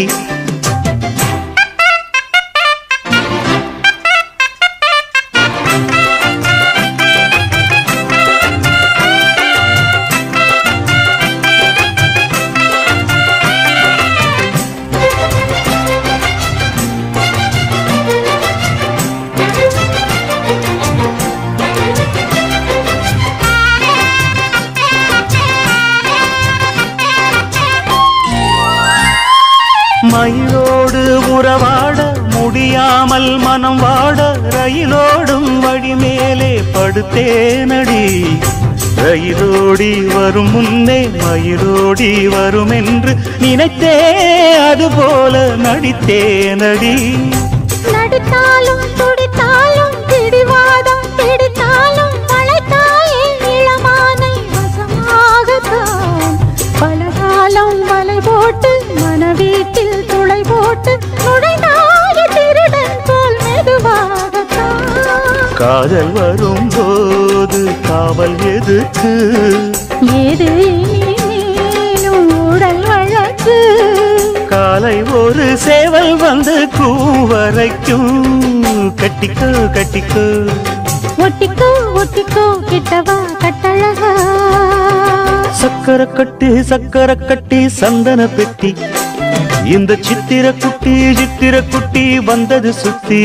மயிலோடு உறவாட முடியாமல் மனம் வாட ரயிலோடும் வழி மேலே படுத்தேனடி ரயிலோடி வரும் முன்னே மயிலோடி வரும் என்று நினைத்தே அதுபோல நடித்தேனடி நடித்தாலும் துடித்தாலும் பிடிவாதம் பிடித்தாலும் மழைத்தாயே இளமானை வசமாகத்தான் பலகாலம் வலை போட்டு மனவீட்டில் துளை போட்டு நுழைந்தாய திருடன் போல் மெதுவாகத்தான் காதல் வரும்போது காவல் எதுக்கு ஏது இனிமேலும் உடல் வழக்கு காலை ஒரு சேவல் வந்து கூவரைக்கும் கட்டிக்கோ கட்டிக்கோ ஒட்டிக்கோ ஒட்டிக்கோ கிட்டவா கட்டழகா சக்கர கட்டி சக்கர கட்டி சந்தன பெட்டி இந்த சித்திர குட்டி சித்திர குட்டி வந்தது சுத்தி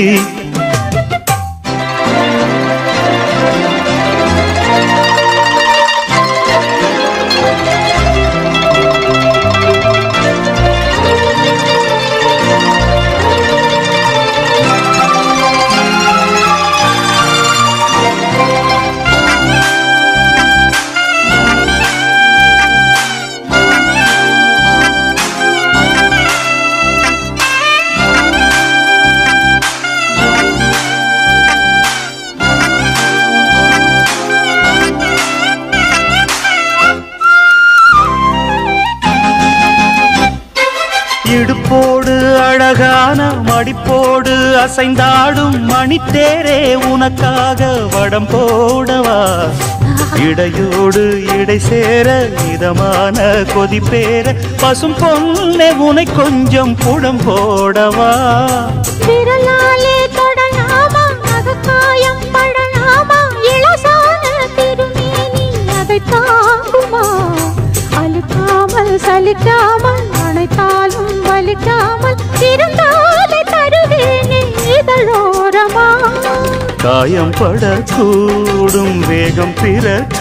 இடுப்போடு அழகான மடிப்போடு அசைந்தாடும் மணித்தேரே உனக்காக வடம் போடவா இடையோடு இடை சேர இதமான கொதிப்பேர பசும் பொன்னே உனை கொஞ்சம் புடம் போடவா விரலாலே தொடலாமா அகக்காயம் படலாமா இளசான திருமேனி அதை தாங்குமா அழுக்காமல் சலிக்காமல் அணைத்தாலும் வலிக்காமல் இருந்தாலே தருவேனே இதழோரமா காயம் படக்கூடும் வேகம் பிறக்க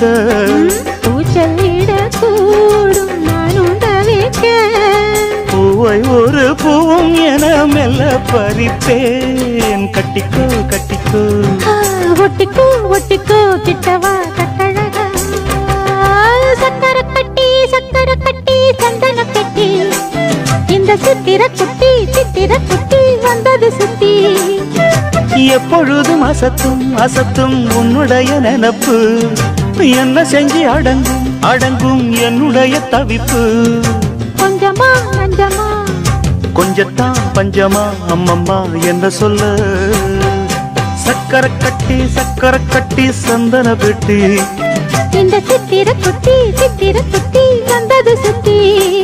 பூச்சலிடக்கூடும் நானும் தவிக்க பூவை ஒரு பூவும் என மெல்ல பறிப்பேன் கட்டிக்கோ கட்டிக்கோ ஒட்டிக்கோ ஒட்டிக்கோ கிட்டவா கட்டழகா சக்கர கட்டி சக்கர கட்டி சந்தன பெட்டி இந்த சித்திர குட்டி சித்திர குட்டி வந்தது சுத்தி எப்பொழுதும் அசத்தும் அசத்தும் உன்னுடைய நினப்பு என்ன செஞ்சு அடங்கும் அடங்கும் என்னுடைய தவிப்பு கொஞ்சமா நஞ்சமா கொஞ்சத்தான் பஞ்சமா அம்மம்மா என்ன சொல்ல சக்கரை கட்டி சக்கரை கட்டி சந்தன பெட்டி இந்த சித்திர குட்டி சித்திர குட்டி வந்தது சுத்தி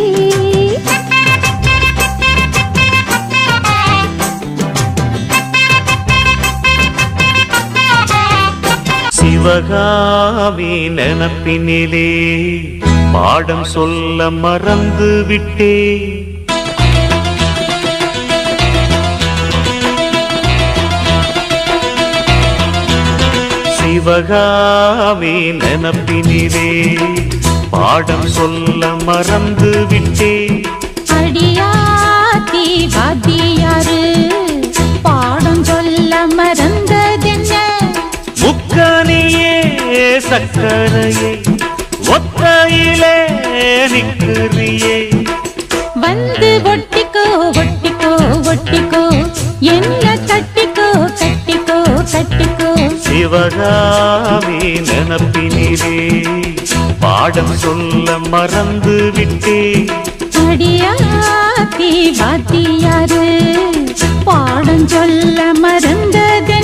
சிவகாமி நினப்பினிலே பாடம் சொல்ல மறந்து விட்டே சிவகாமி நினப்பினிலே பாடம் சொல்ல மறந்து விட்டே அடியாத்தி வாத்தியாரு பாடம் சொல்ல மறந்ததென்ன முக்கனியே சக்கரையே ஒத்தையிலே நிற்கிறியே வந்து ஒட்டிக்கோ ஒட்டிக்கோ ஒட்டிக்கோ என்ன கட்டிக்கோ கட்டிக்கோ கட்டிக்கோ சிவகாமி நினப்பினிலே பாடம் சொல்ல மறந்து விட்டே அடியாத்தி வாத்தியாரு பாடம் சொல்ல மறந்ததென்ன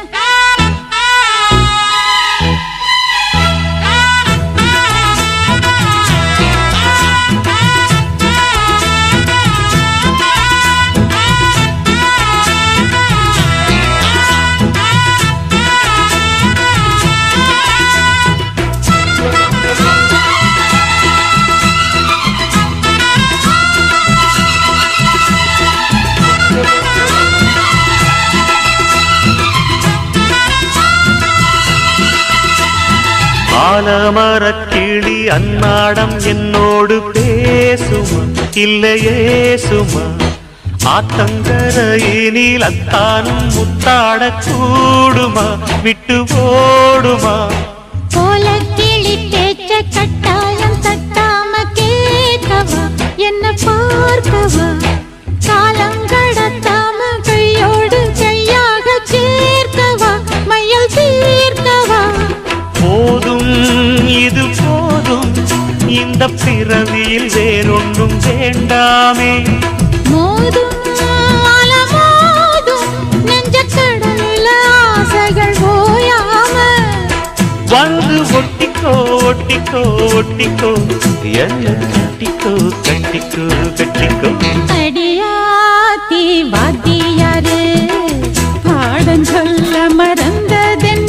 ஆலமரக்கிளி அன்னாடம் என்னோடு பேசுமா இல்லையே சுமா ஆத்தங்கரையினில் அத்தானும் முத்தாட கூடுமா விட்டு ஓடுமா கோலக்கிளி பேச்ச கட்டாயம் தட்டாம கேட்கவா என்ன பார்க்கவா காலம் கடத்தாம கையோடு கையாக சேர்க்கவா மையல் தீர்க்கவா போதும் இது போதும் இந்த பிறவியில் வேறொன்றும் வேண்டாமே மோதும் அலமோதும் நெஞ்ச கடலில் ஆசைகள் ஓயாம வந்து ஒட்டிக்கோ ஒட்டிக்கோ ஒட்டிக்கோ என்ன கட்டிக்கோ கட்டிக்கோ கட்டிக்கோ அடியாத்தி வாத்தியாரு பாடம் சொல்ல மறந்ததென்ன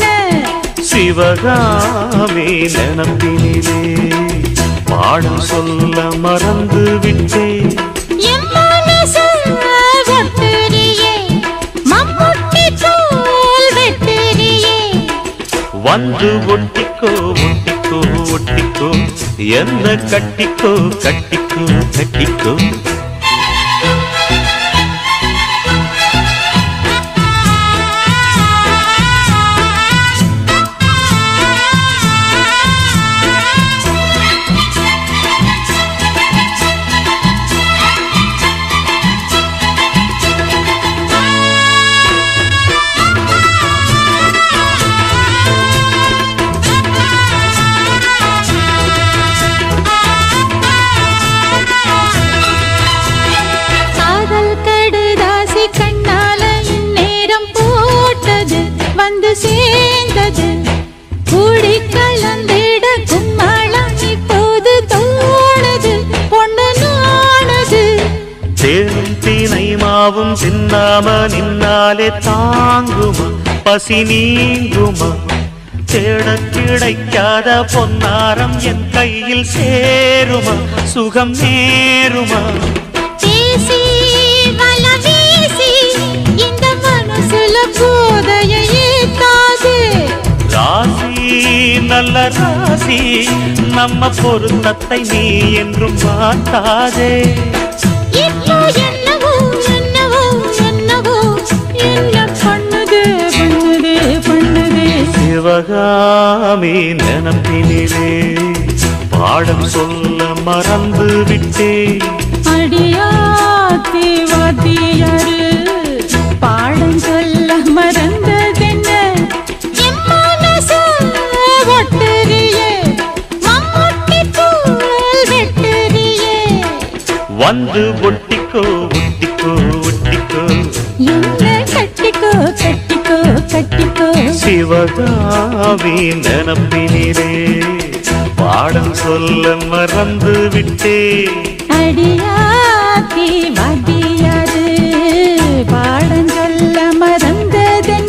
சிவகாமி நினப்பினிலே பாடம் சொல்ல மறந்து விட்டே என் மனசு ஒட்டுறியே மம்முட்டி தோல் வெட்டுறியே வந்து ஒட்டிக்கோ ஒட்டிக்கோ ஒட்டிக்கோ என்ன கட்டிக்கோ கட்டிக்கோ கட்டிக்கோ சேர்ந்தது கூடி கலந்திட கும்மாளம் இப்போது தோணுது பொண்ணு நானது தேனும் தீனை மாவும் தின்னாம நின்னாலே தாங்குமா பசி நீங்குமா தேட கிடைக்காத பொன்னாரம் என் கையில் சேருமா சுகம் நேருமா பேசி வல வீசி இந்த மனசுல போதையை ஏத்தாது ராசி நல்ல ராசி நம்ம பொருத்தத்தை நீ என்றும் மாட்டாதே இப்போ என்னவோ என்னவோ என்னவோ என்ன பண்ணுது பண்ணுது பண்ணுது சிவகாமி நினப்பினிலே பாடம் சொல்ல மறந்து விட்டே அடியாத்தி வாத்தியாரு பாடம் சொல்ல மறந்ததென்ன என் மனசு ஒட்டுறியே வந்து ஒட்டிக்கோ ஒட்டிக்கோ ஒட்டிக்கோ என்ன கட்டிக்கோ கட்டிக்கோ கட்டிக்கோ சிவகாமி நினப்பினிலே பாடம் சொல்ல மறந்து விட்டே அடியாத்தி வாத்தியாது பாடம் சொல்ல மறந்ததென்ன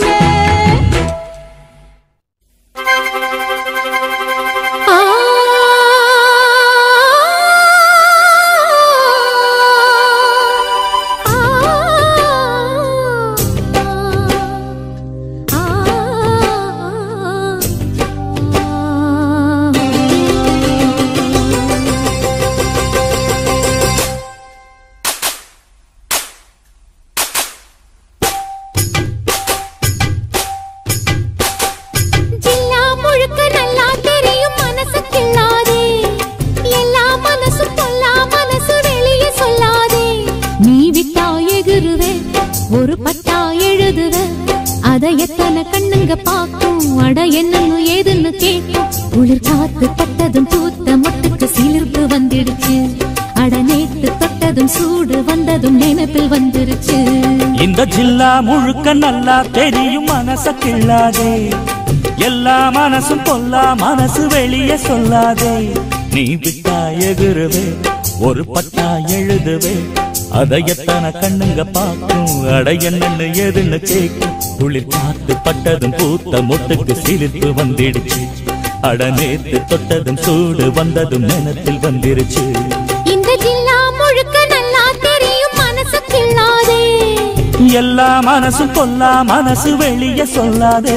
ஒரு பட்டா எழுதுவ அத எத்தனை கண்ணுங்க பாக்கும் அட என்னன்னு ஏதுன்னு கேட்கும் குளிர் காத்து பட்டதும் பூத்த மொட்டுக்கு சிலிர்ப்பு வந்துடுச்சு அட நேத்து தொட்டதும் சூடு வந்ததும் நினைப்பில் வந்துருச்சு இந்த ஜில்லா முழுக்க நல்லா தெரியும் மனச கிள்ளாதே எல்லா மனசும் பொல்லா மனசு வெளியே சொல்லாதே நீ விட்டா எகுருவே ஒரு பட்டா எழுதுவே அத எத்தனை கண்ணுங்க பாக்கும் அட என்னன்னு ஏதுன்னு கேட்கும் குளிர் காத்து பட்டதும் பூத்த மொட்டுக்கு சிலிர்ப்பு வந்துடுச்சு அட நேத்து தொட்டதும் சூடு வந்ததும் நினைப்பில் வந்துருச்சு இந்த ஜில்லா முழுக்க நல்லா தெரியும் மனசு கிள்ளாதே எல்லா மனசும் பொல்லா மனசு வெளியே சொல்லாதே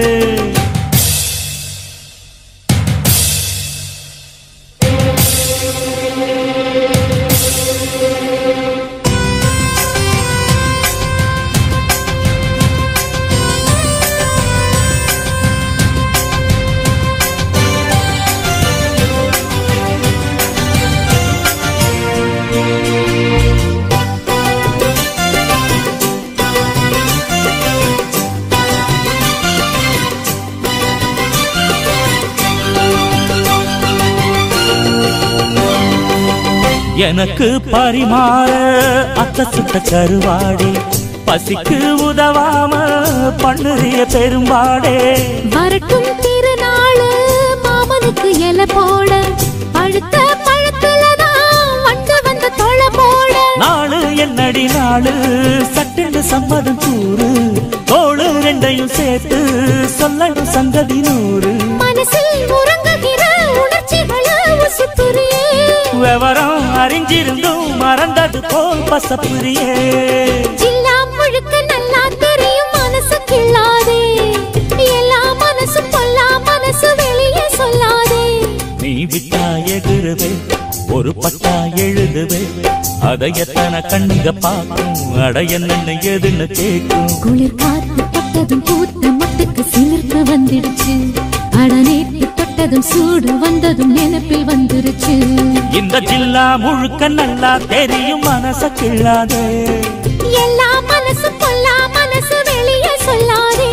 எனக்கு பரிமாற அத்த சுத்த கருவாடே பசிக்கு உதவாம பண்ணுறிய பெரும்பாடே வரட்டும் திருநாளு மாமனுக்கு இலை போட பழுத்த பழத்துலதான் வந்து வந்து தொலை போட நாளு என்னடி நாளு சட்டென்று சம்மதம் கூறு தோளு ரெண்டையும் சேர்த்து சொல்லணும் சங்கதி நூறு மனசில் உறங்குகிற உணர்ச்சிகளை உசுப்புரியே விவரம் அறிஞ்சிருந்தும் மறந்தது போல் பசப்புரியே ஜில்லா முழுக்க நல்லா தெரியும் மனசு கிள்ளாதே எல்லா மனசு பொல்லா மனசு வெளியே சொல்லாதே நீ விட்டா எகுருவே ஒரு பட்டா எழுதுவே அத எத்தனை கண்ணுங்க பாக்கும் அட என்னன்னு எதுன்னு கேட்கும் குளிர் காத்து பட்டதும் பூத்த மொட்டுக்கு சிலிர்ப்பு வந்துடுச்சு அட நேற்று தொட்டதும் சூடு வந்ததும் நினைப்பில் வந்துருச்சு இந்த ஜில்லா முழுக்க நல்லா தெரியும் மனச கிள்ளாதே எல்லா மனசு பொல்லா மனசு வெளியே சொல்லாதே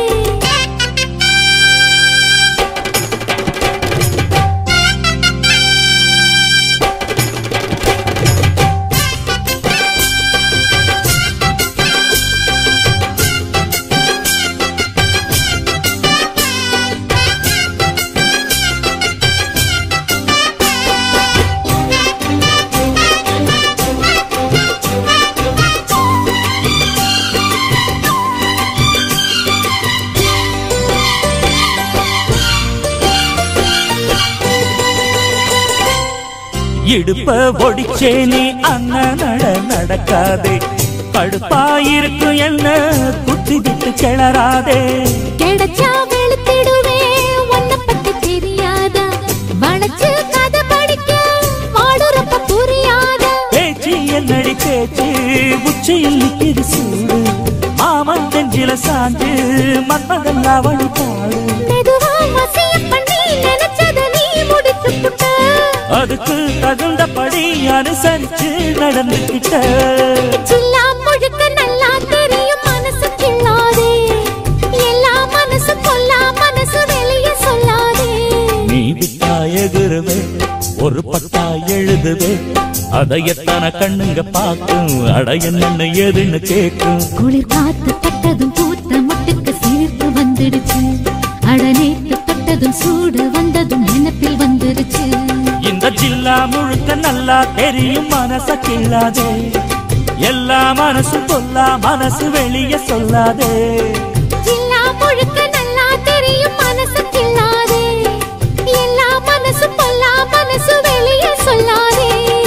இடுப்ப ஒடிச்சே நீ அண்ணன் நட நடக்காதே கடுப்பாயிருக்கும் என்ன குத்தி விட்டு கிளறாதே கிடைச்சா வெளுத்திடுவே ஒன்ன பத்தி தெரியாதா வளைச்சு கதை படிக்க வாடுறப்ப புரியாதா பேச்சு என்னடி பேச்சு உச்சியில் நிக்கிது சூடு மாமன் தெஞ்சில சாஞ்சு மன்மதன் அவளி பாடு மெதுவா வசிய பண்ணி நினைச்சத நீ முடிச்சு புட்ட அதுக்கு தகுந்தபடி அனுசரிச்சு நடந்துக்கிட்ட ஜில்லா முழுக்க நல்லா தெரியும் மனசு கிள்ளாதே எல்லா மனசு பொல்லா மனசு வெளியே சொல்லாதே நீ விட்டா எகுருவே ஒரு பட்டா எழுதுவே அதை எத்தனை கண்ணுங்க பார்க்கும் அட என்னன்னு ஏதுன்னு கேட்கும் குளிர் காத்து பட்டதும் பூத்த முட்டுக்கு சீர்த்து வந்துடுச்சு அட நேத்து தொட்டதும் சூடு வந்ததும் நினைப்பில் வந்துடுச்சு இந்த ஜில்லா முழுக்க நல்லா தெரியும் மனச கிள்ளாதே எல்லா மனசு கொல்லா மனசு வெளிய சொல்லாதே ஜில்லா முழுக்க நல்லா தெரியும் மனசு கிள்ளாதே எல்லா மனசு கொல்லா மனசு வெளிய சொல்லாதே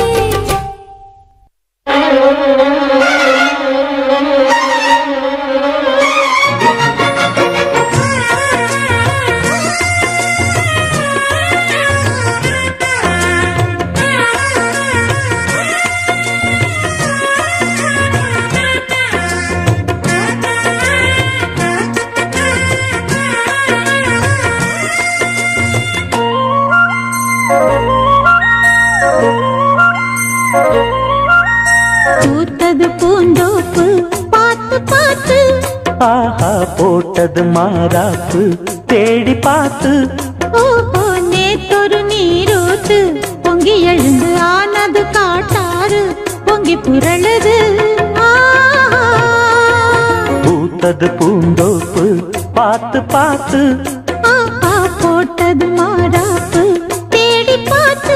பூத்தது பூந்தோப்பு பார்த்து பார்த்து ஆஹா போட்டது மாறாப்பு தேடி பார்த்து ஓஹோ நேத்தொரு நீரூத்து பொங்கி எழுந்து ஆனது காட்டாறு பொங்கி புரளுது பூத்தது பூந்தோப்பு பார்த்து பார்த்து ஆஹா போட்டது மாறாப்பு தேடி பார்த்து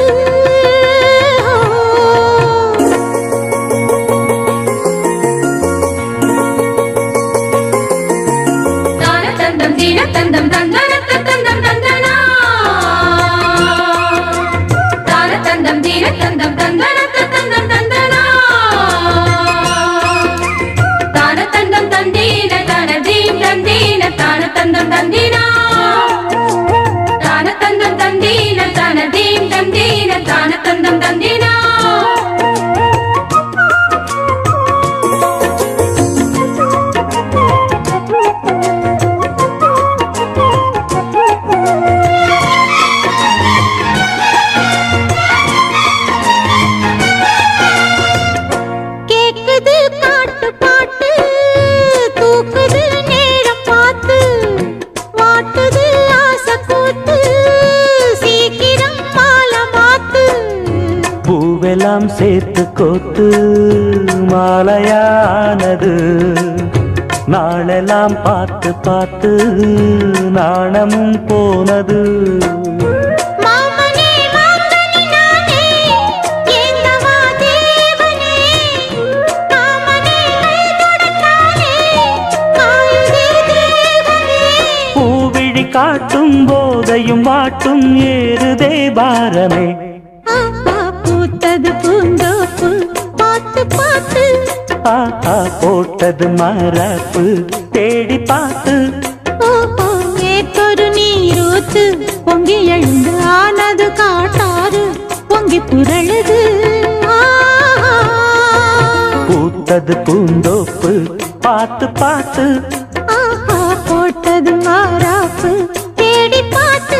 தந்தம் தந்தன தந்தம் தந்தனா தான தந்தம் தீன தந்தம் தந்தன தந்தம் தந்தனா தான தந்தம் தந்தீன தான தீம் தந்தீன தான தந்தம் தந்தீனா தான தந்தம் தந்தீன தான தீம் தந்தீன தான தந்தம் தந்தீனா பூவெல்லாம் சேர்த்து கோத்து மாலையானது நாளெல்லாம் பார்த்து பார்த்து நாணமும் போனது பூவிழி காட்டும் போதையும் வாட்டும் ஏறுதே பாரமே பூத்தது பூந்தோப்பு பார்த்து பார்த்து ஆஹா போட்டது மாறாப்பு தேடி பார்த்து ஓஹோ நேத்தொரு நீரூத்து பொங்கி எழுந்து ஆனது காட்டாறு பொங்கி புரளுது பூத்தது பூந்தோப்பு பார்த்து பார்த்து ஆஹா போட்டது மாறாப்பு தேடி பார்த்து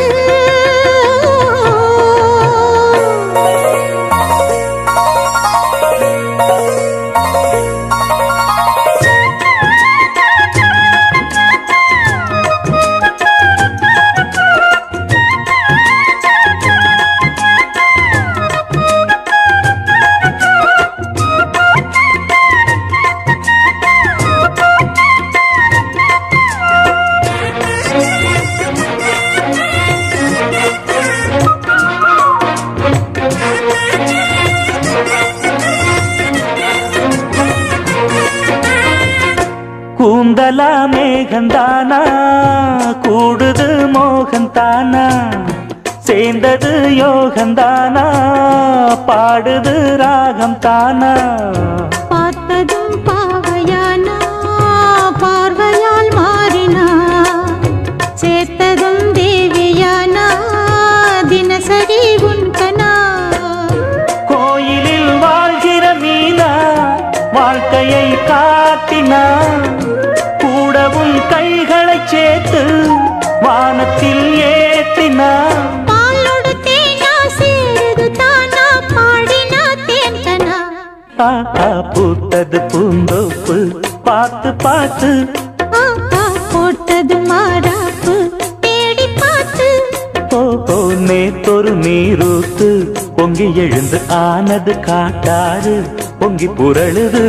கூந்தலா மேகந்தானா கூடுது மோகந்தானா சேர்ந்தது யோகந்தானா பாடுது ராகம் தானா பார்த்ததும் பாவையானா பார்வையால் மாறினா சேர்த்ததும் தேவியானா தினசரி உன்கனா கோயிலில் வாழ்கிற மீனா வாழ்க்கையை காட்டினா கூடவும் கைகளை சேர்த்து வானத்தில் ஏற்றினா பாலோடு தேனா சேருது தானா பாடினா தேன்கனா ஆஹா பூத்தது பூந்தோப்பு பார்த்து பார்த்து ஆஹா போட்டது மாறாப்பு தேடி பார்த்து ஓஹோ நேத்தொரு நீரூத்து பொங்கி எழுந்து ஆனது காட்டாறு பொங்கி புரளுது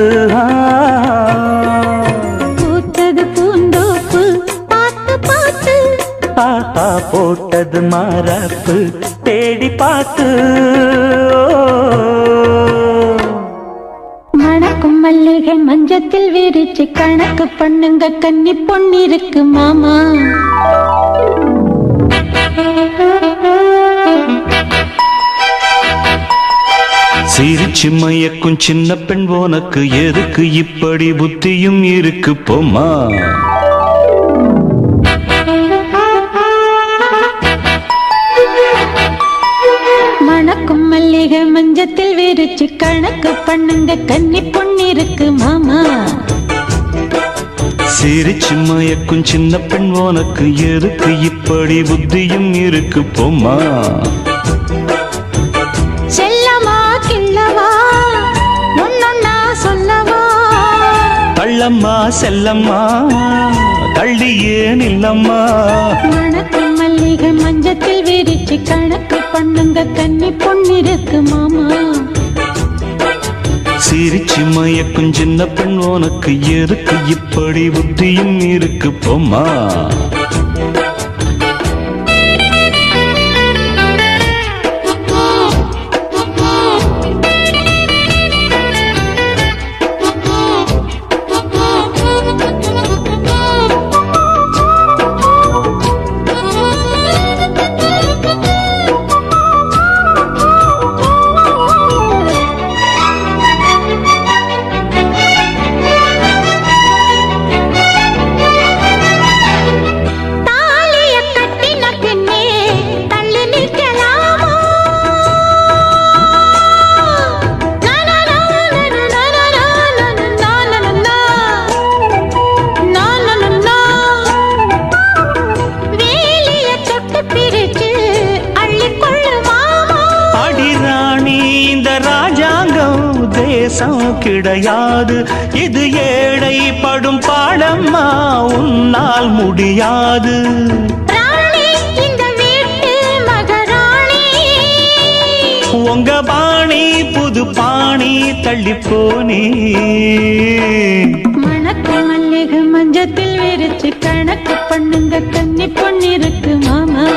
பூத்தது பூந்தோப்பு பார்த்து பார்த்து ஆஹா போட்டது மரப்பு தேடி பார்த்து மணக்கும் மல்லிகை மஞ்சத்தில் விரிச்சு கணக்கு பண்ணுங்க கன்னி பொன்னிருக்கு மாமா சிரிச்சு மயக்கும் சின்ன பெண் உனக்கு எதுக்கு இப்படி புத்தியும் இருக்கு போமா மணக்கும் மல்லிகை மஞ்சத்தில் விரிச்சு கணக்கு பண்ணுங்க கன்னி பொன்னிருக்கு மாமா சிரிச்சு மயக்கும் சின்ன பெண் உனக்கு எதுக்கு இப்படி புத்தியும் இருக்கு போமா செல்லமா கிள்ளவா ஒன்னொன்னா சொல்லவா கள்ளம்மா செல்லம்மா கள்ளி ஏன் இல்லம்மா மணக்கும் மல்லிகை மஞ்சத்தில் விரிச்சு கணக்கு பண்ணுங்க கன்னி பொன்னிருக்கு மாமா சிரிச்சு மயக்கும் சின்ன பெண் உனக்கு எதுக்கு இப்படி புத்தியும் இருக்கு போமா கிடையாது இது ஏழை படும் பாடம்மா உன்னால் முடியாது உங்க பாணி புது பாணி தள்ளி போனே மணக்கு மல்லிகை மஞ்சத்தில் விரிச்சு கணக்கு பண்ணுங்க கன்னி பொன்னிருக்கு மாமா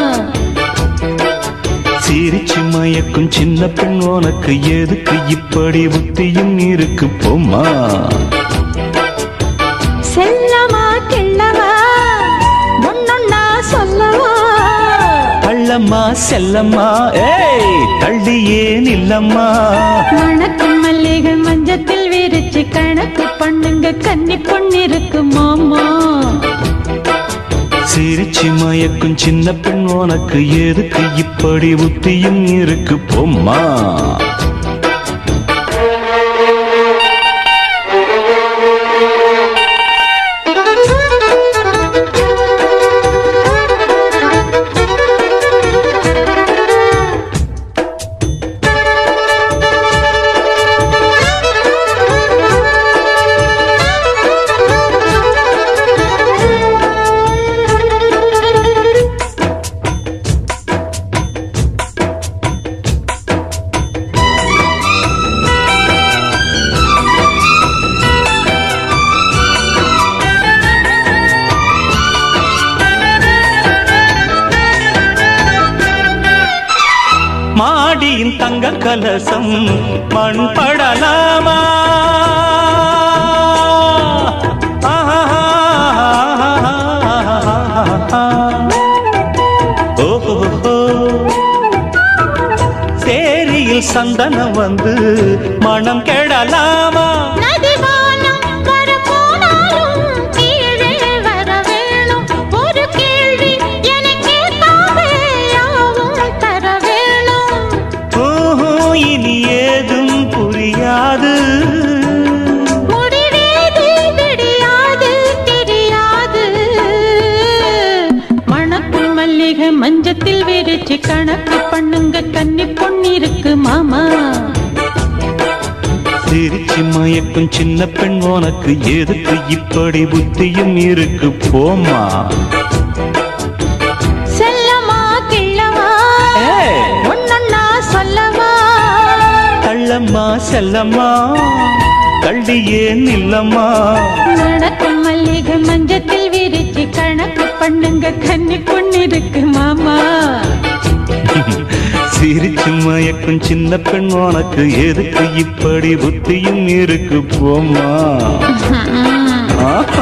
சிரிச்சு மயக்கும் சின்ன பெண் உனக்கு எதுக்கு இப்படி புத்தியும் இருக்கு போமா செல்லமா கிள்ளவா ஒன்னொன்னா சொல்லவா கள்ளம்மா செல்லம்மா ஏய் தள்ளி ஏன் இல்லம்மா மணக்கும் மல்லிகை மஞ்சத்தில் விரிச்சு கணக்கு பண்ணுங்க கன்னி பொன்னிருக்கு மாமா சிரிச்சு மயக்கும் சின்ன பெண் உனக்கு எதுக்கு இப்படி புத்தியும் இருக்கு போமா மாடியின் தங்க கலசம் மண் படலாமா ஓஹோ சேரியில் சந்தனம் வந்து மனம் கெடலாமா மஞ்சத்தில் விரிச்சு கணக்கு பண்ணுங்க கன்னி பொன்னிருக்கு மாமா சிரிச்சு மயக்கும் சின்ன பெண் உனக்கு எதுக்கு இப்படி புத்தியும் இருக்கு போமா செல்லமா கிள்ளவா ஒன்னொன்னா சொல்லவா தள்ளம்மா செல்லம்மா தள்ளியே நில்லம்மா. நடக்கும் மல்லிகை மஞ்சத்தில் விரிச்சு கணக்கு பண்ணுங்க கன்னி பொண்ணு இருக்கு மாமா. சிரிச்சு மயக்கும் சின்ன பெண் உனக்கு எதுக்கு இப்படி புத்தியும் இருக்கு போமா.